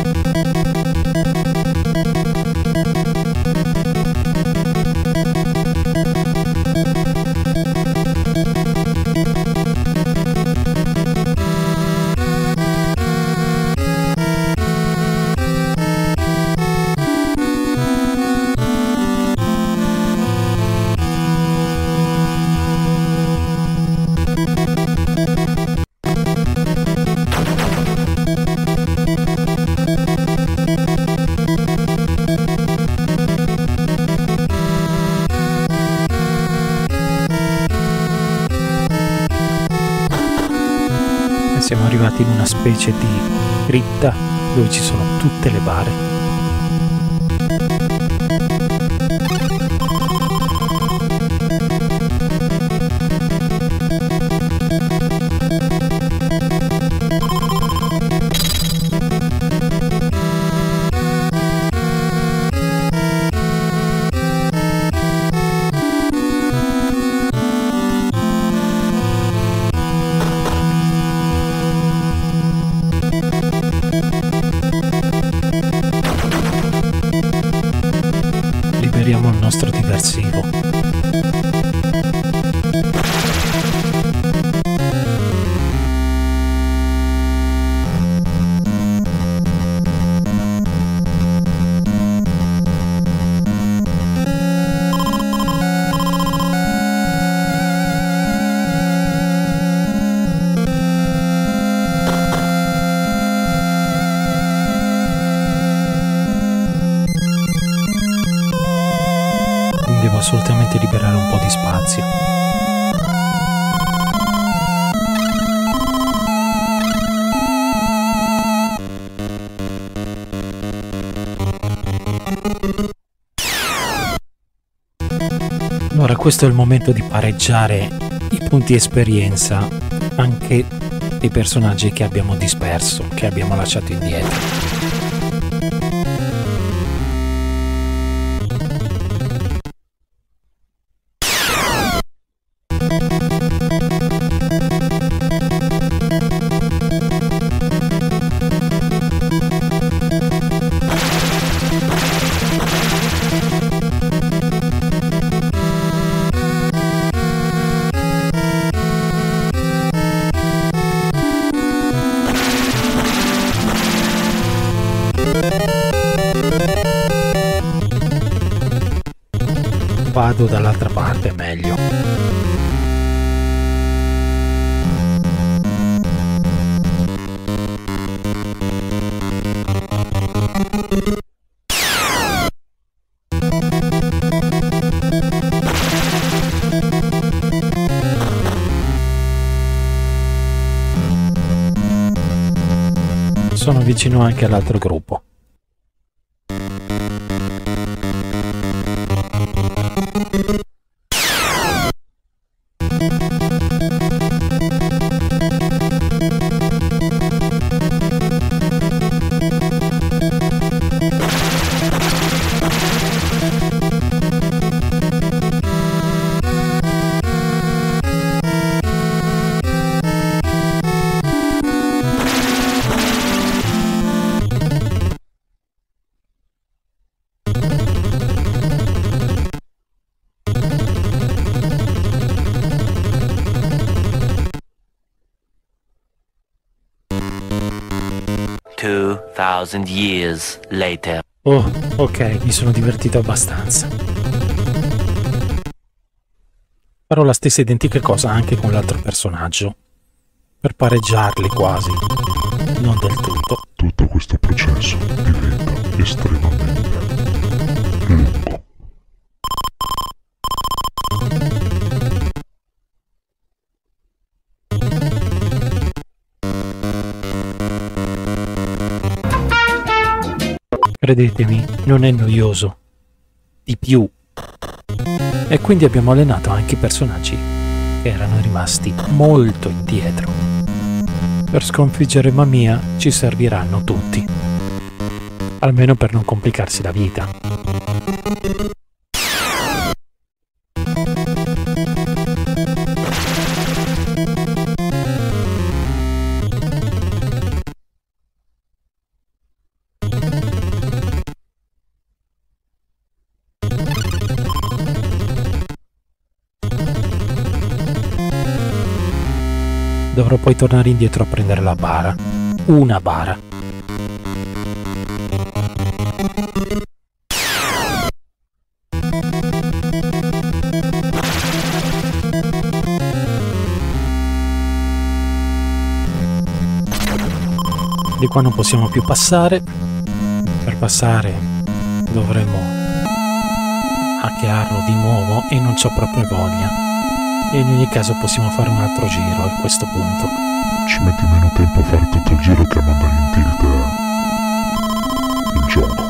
Siamo arrivati in una specie di cripta dove ci sono tutte le bare. Liberiamo il nostro diversivo. Devo assolutamente liberare un po' di spazio. Allora, questo è il momento di pareggiare i punti esperienza anche dei personaggi che abbiamo disperso, che abbiamo lasciato indietro. Vado dall'altra parte, meglio. Sono vicino anche all'altro gruppo. Years later. Oh, ok, mi sono divertito abbastanza. Farò la stessa identica cosa anche con l'altro personaggio, per pareggiarli quasi, non del tutto. Tutto questo processo diventa estremamente lungo. Credetemi, non è noioso. Di più. E quindi abbiamo allenato anche i personaggi che erano rimasti molto indietro. Per sconfiggere Mamiya ci serviranno tutti, almeno per non complicarsi la vita. Dovrò poi tornare indietro a prendere la bara. Una bara. Di qua non possiamo più passare. Per passare dovremo hackearlo di nuovo e non c'ho proprio voglia. E in ogni caso possiamo fare un altro giro a questo punto. Ci metti meno tempo a fare tutto il giro che a mandare in tilt il gioco.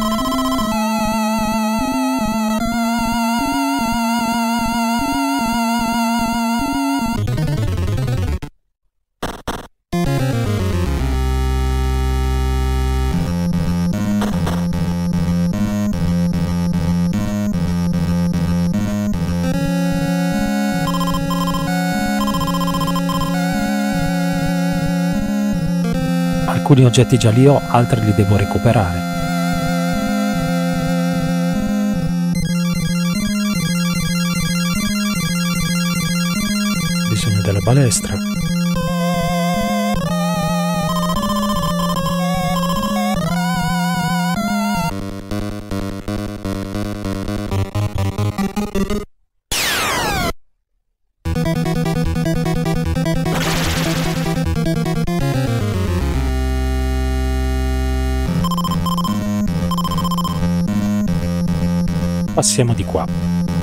Alcuni oggetti già li ho, altri li devo recuperare. Bisogno della balestra. Passiamo di qua.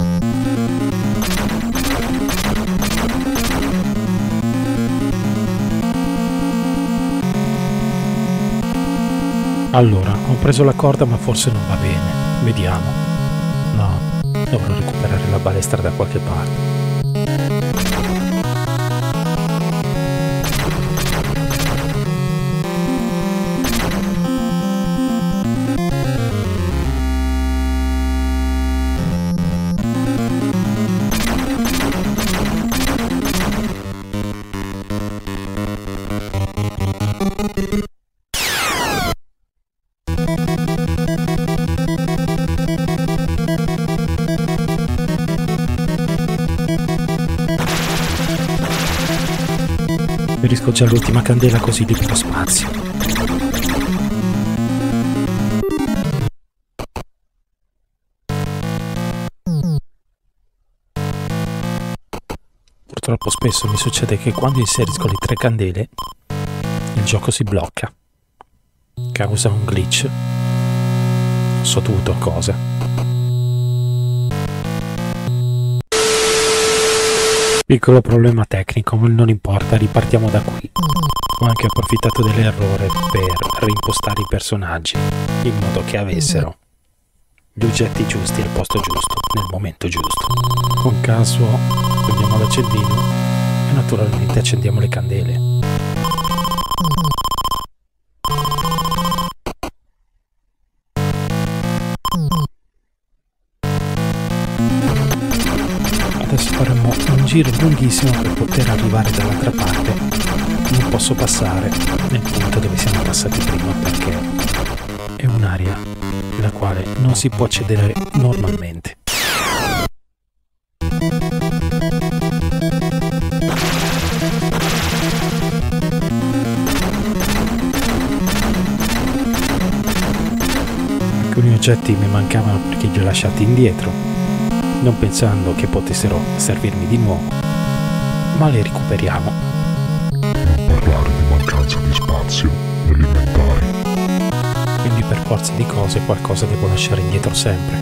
Allora, ho preso la corda ma forse non va bene. Vediamo. No, dovrò recuperare la balestra da qualche parte. Preferisco già l'ultima candela così libero spazio. Purtroppo spesso mi succede che quando inserisco le 3 candele il gioco si blocca. Causa un glitch. Non so tutto cosa. Piccolo problema tecnico, ma non importa, ripartiamo da qui. Ho anche approfittato dell'errore per reimpostare i personaggi, in modo che avessero gli oggetti giusti al posto giusto, nel momento giusto. Con caso prendiamo l'accendino e naturalmente accendiamo le candele. Adesso faremo un giro lunghissimo per poter arrivare dall'altra parte. Non posso passare nel punto dove siamo passati prima perché è un'area nella quale non si può accedere normalmente. Alcuni oggetti mi mancavano perché li ho lasciati indietro, non pensando che potessero servirmi di nuovo, ma li recuperiamo. Non parlare di mancanza di spazio nell'inventario. Quindi per forza di cose qualcosa devo lasciare indietro sempre.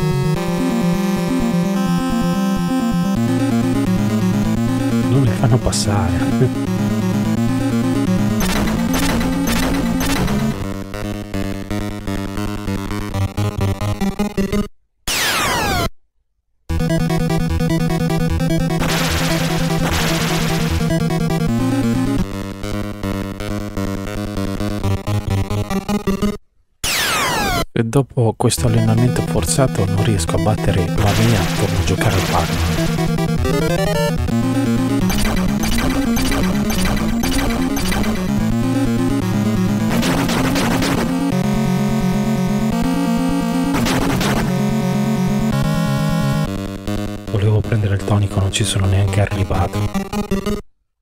Non mi fanno passare. E dopo questo allenamento forzato non riesco a battere la mia, torno a giocare al Pac-Man. Volevo prendere il tonico, non ci sono neanche arrivato.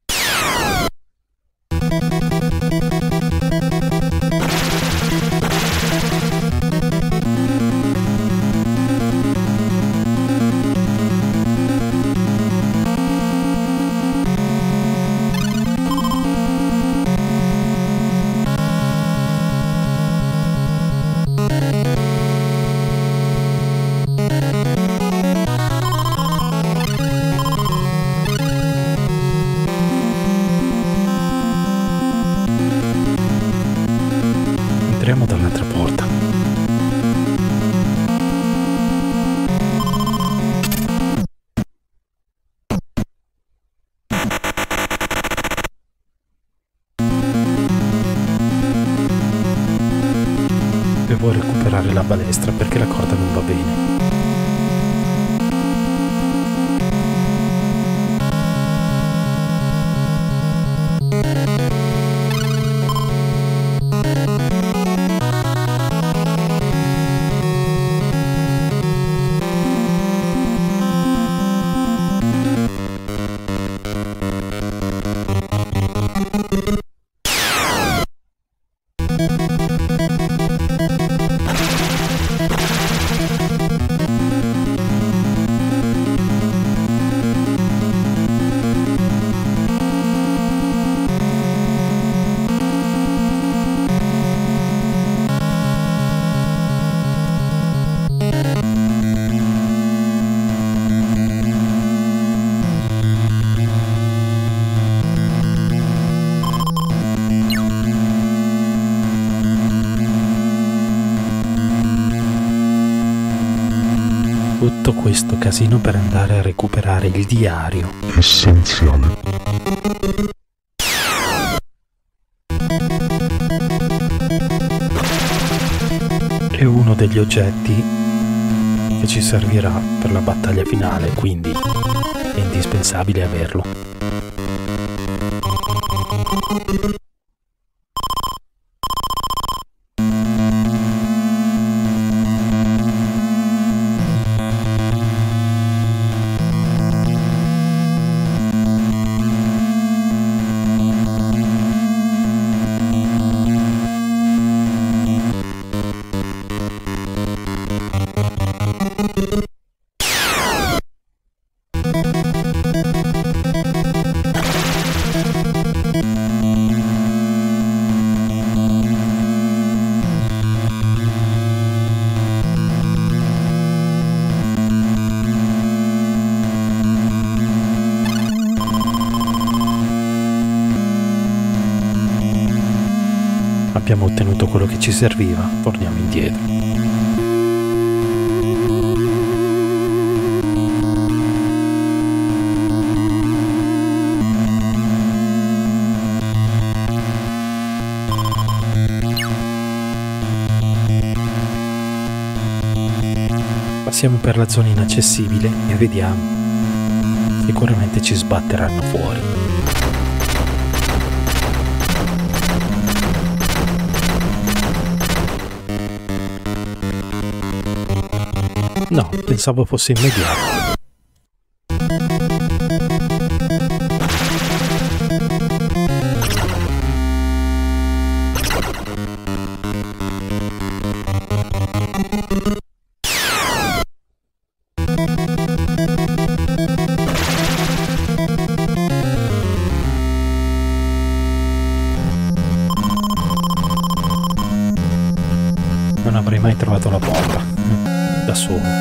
Entriamo dall'altra porta. Devo recuperare la balestra perché la corda non va bene. Tutto questo casino per andare a recuperare il diario. Essenziale. È uno degli oggetti che ci servirà per la battaglia finale, quindi è indispensabile averlo. Abbiamo ottenuto quello che ci serviva, torniamo indietro. Passiamo per la zona inaccessibile e vediamo. Sicuramente ci sbatteranno fuori. No, pensavo fosse immediato. Non avrei mai trovato la porta da solo.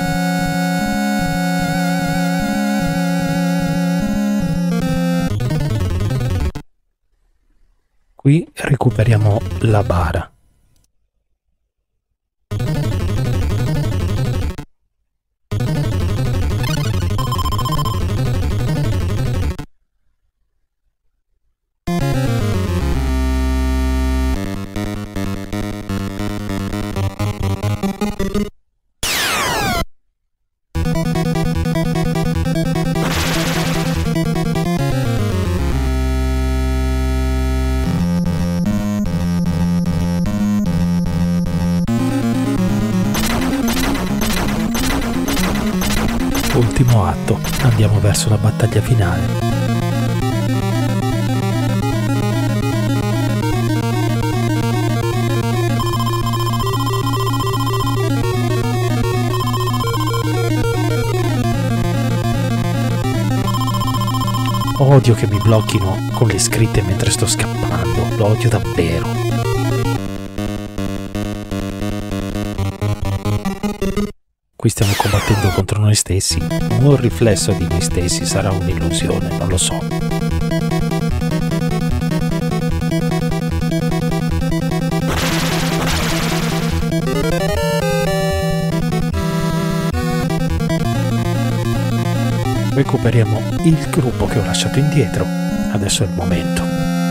Qui recuperiamo la bara. l'ultimo atto, andiamo verso la battaglia finale. Odio che mi blocchino con le scritte mentre sto scappando, lo odio davvero. Qui stiamo combattendo contro noi stessi, o un riflesso di noi stessi, sarà un'illusione, non lo so. Recuperiamo il gruppo che ho lasciato indietro, adesso è il momento.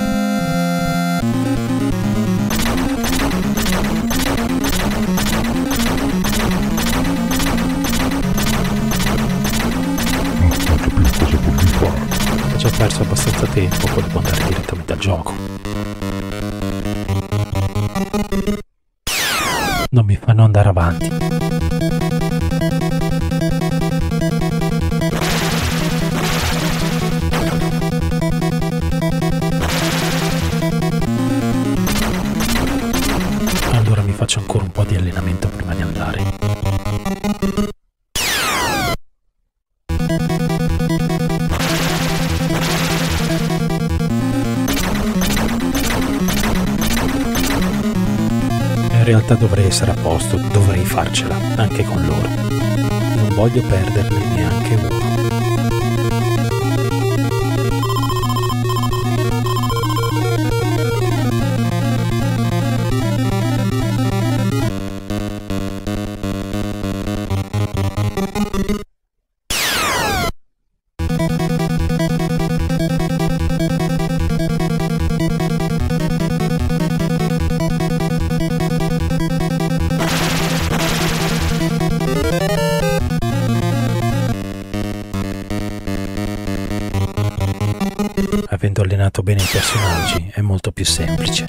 Non capisco cosa volevi fare. Ho già perso abbastanza tempo, volevo andare direttamente al gioco. Non mi fanno andare avanti. Allora mi faccio ancora un po' di allenamento prima di andare. In realtà dovrei essere a posto, dovrei farcela, anche con loro. Non voglio perderne neanche uno. Avendo allenato bene i personaggi è molto più semplice.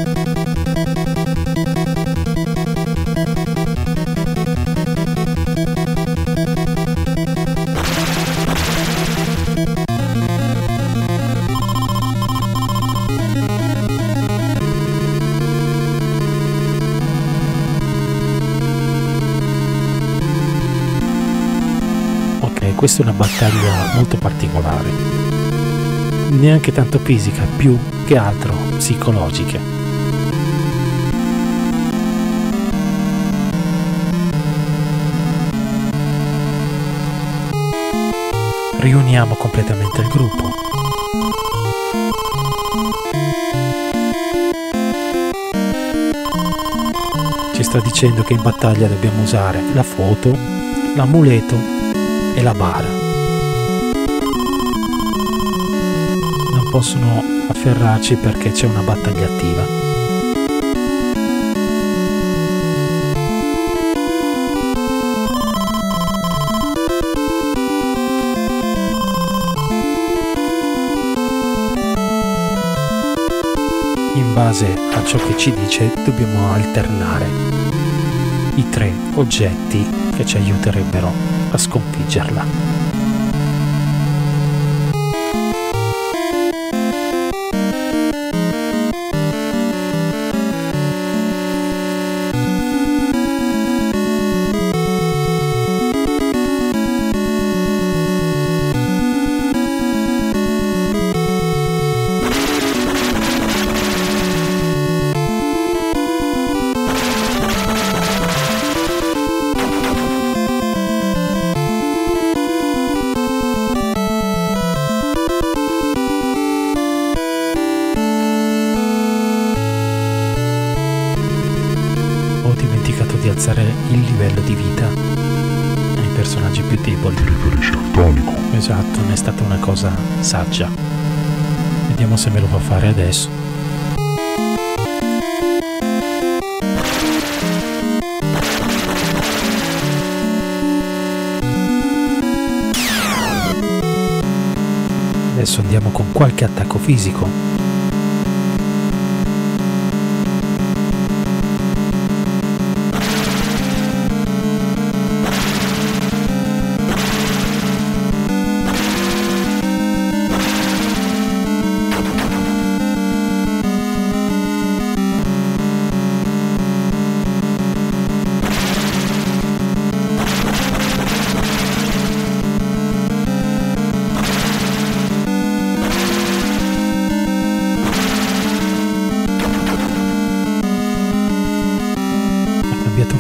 Ok, questa è una battaglia molto particolare. Neanche tanto fisica, più che altro psicologiche. Riuniamo completamente il gruppo. Ci sta dicendo che in battaglia dobbiamo usare la foto, l'amuleto e la bara. Possono afferrarci perché c'è una battaglia attiva. In base a ciò che ci dice dobbiamo alternare i 3 oggetti che ci aiuterebbero a sconfiggerla. Di alzare il livello di vita ai personaggi più deboli. Ti riferisci al tonico? Esatto, non è stata una cosa saggia. Vediamo se me lo fa fare adesso. Adesso andiamo con qualche attacco fisico.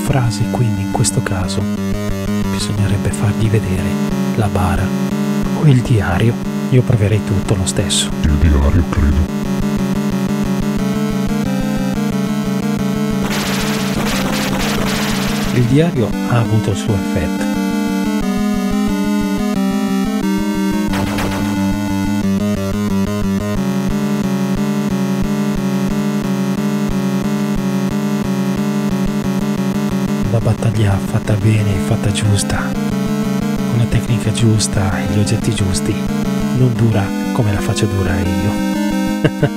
frase, quindi in questo caso bisognerebbe fargli vedere la bara o il diario. Io proverei tutto lo stesso. Il diario, credo. Il diario ha avuto il suo effetto. La battaglia fatta bene, fatta giusta, con la tecnica giusta e gli oggetti giusti, non dura come la faccio durare io.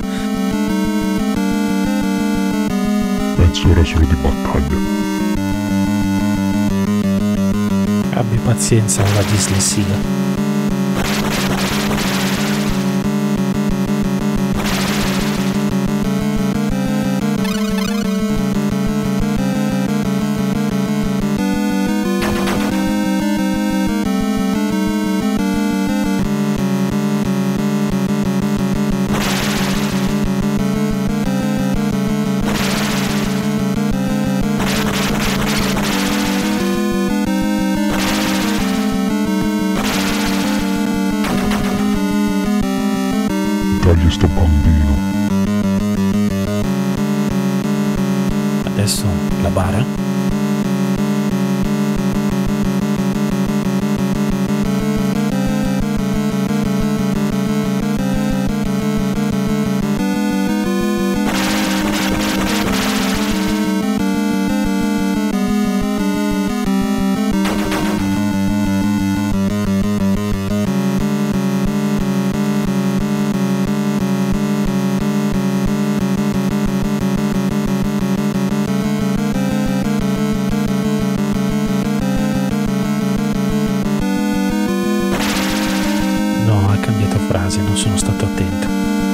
Mezz'ora solo di battaglia. Abbi pazienza con la dislessia. Dagli sto bambino. Adesso la bara. No, ha cambiato frase, non sono stato attento.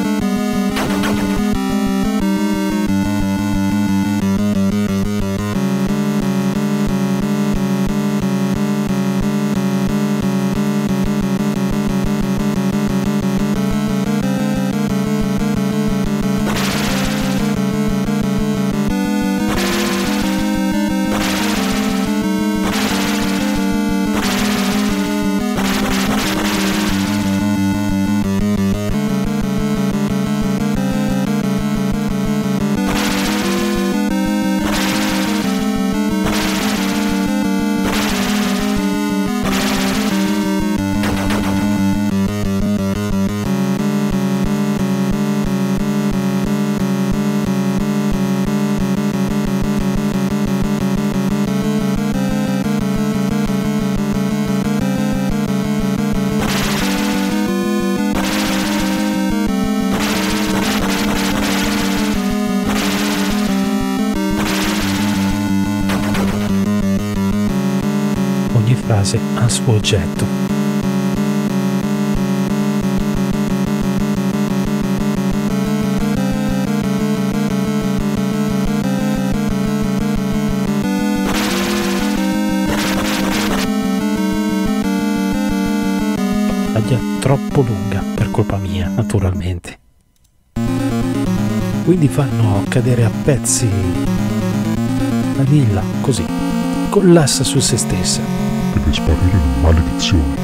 Ogni frase ha il suo oggetto. Battaglia troppo lunga per colpa mia, naturalmente. Quindi fanno cadere a pezzi la villa, così, collassa su se stessa. Deve sparire la maledizione.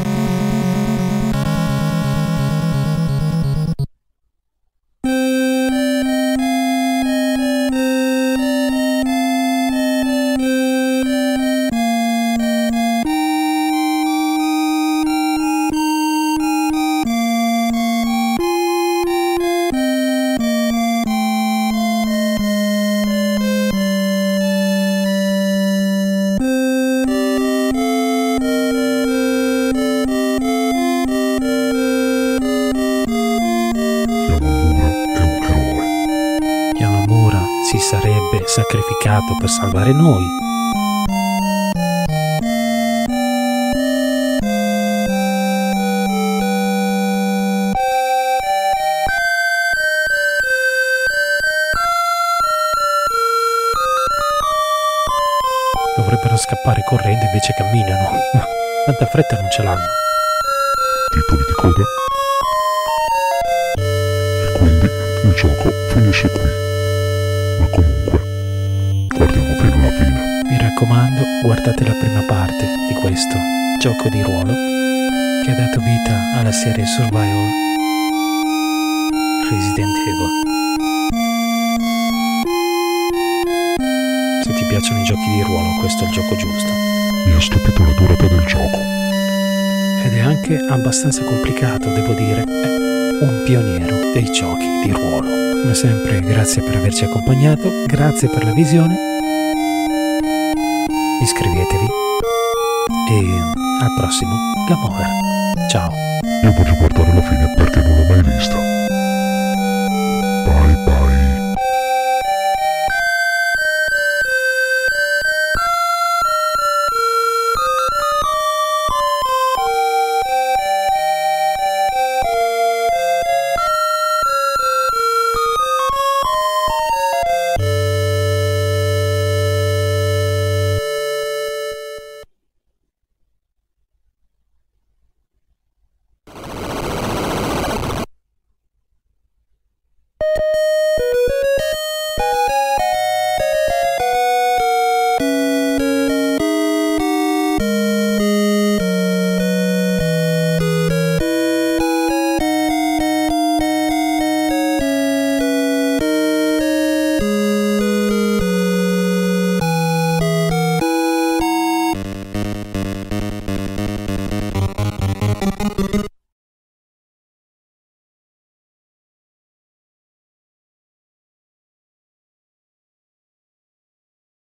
Si sarebbe sacrificato per salvare noi. Dovrebbero scappare correndo, invece camminano. Tanta fretta non ce l'hanno. Titoli di coda. E quindi il gioco finisce qui. Ma comunque, guardiamo fino alla fine. Mi raccomando, guardate la prima parte di questo gioco di ruolo che ha dato vita alla serie Survival Resident Evil. Se ti piacciono i giochi di ruolo, questo è il gioco giusto. Mi ha stupito la durata del gioco. Ed è anche abbastanza complicato, devo dire. È un pioniero dei giochi di ruolo. Come sempre, grazie per averci accompagnato, grazie per la visione. Iscrivetevi e al prossimo Game Over. Ciao. Io voglio guardare la fine perché non l'ho mai vista. Bye bye.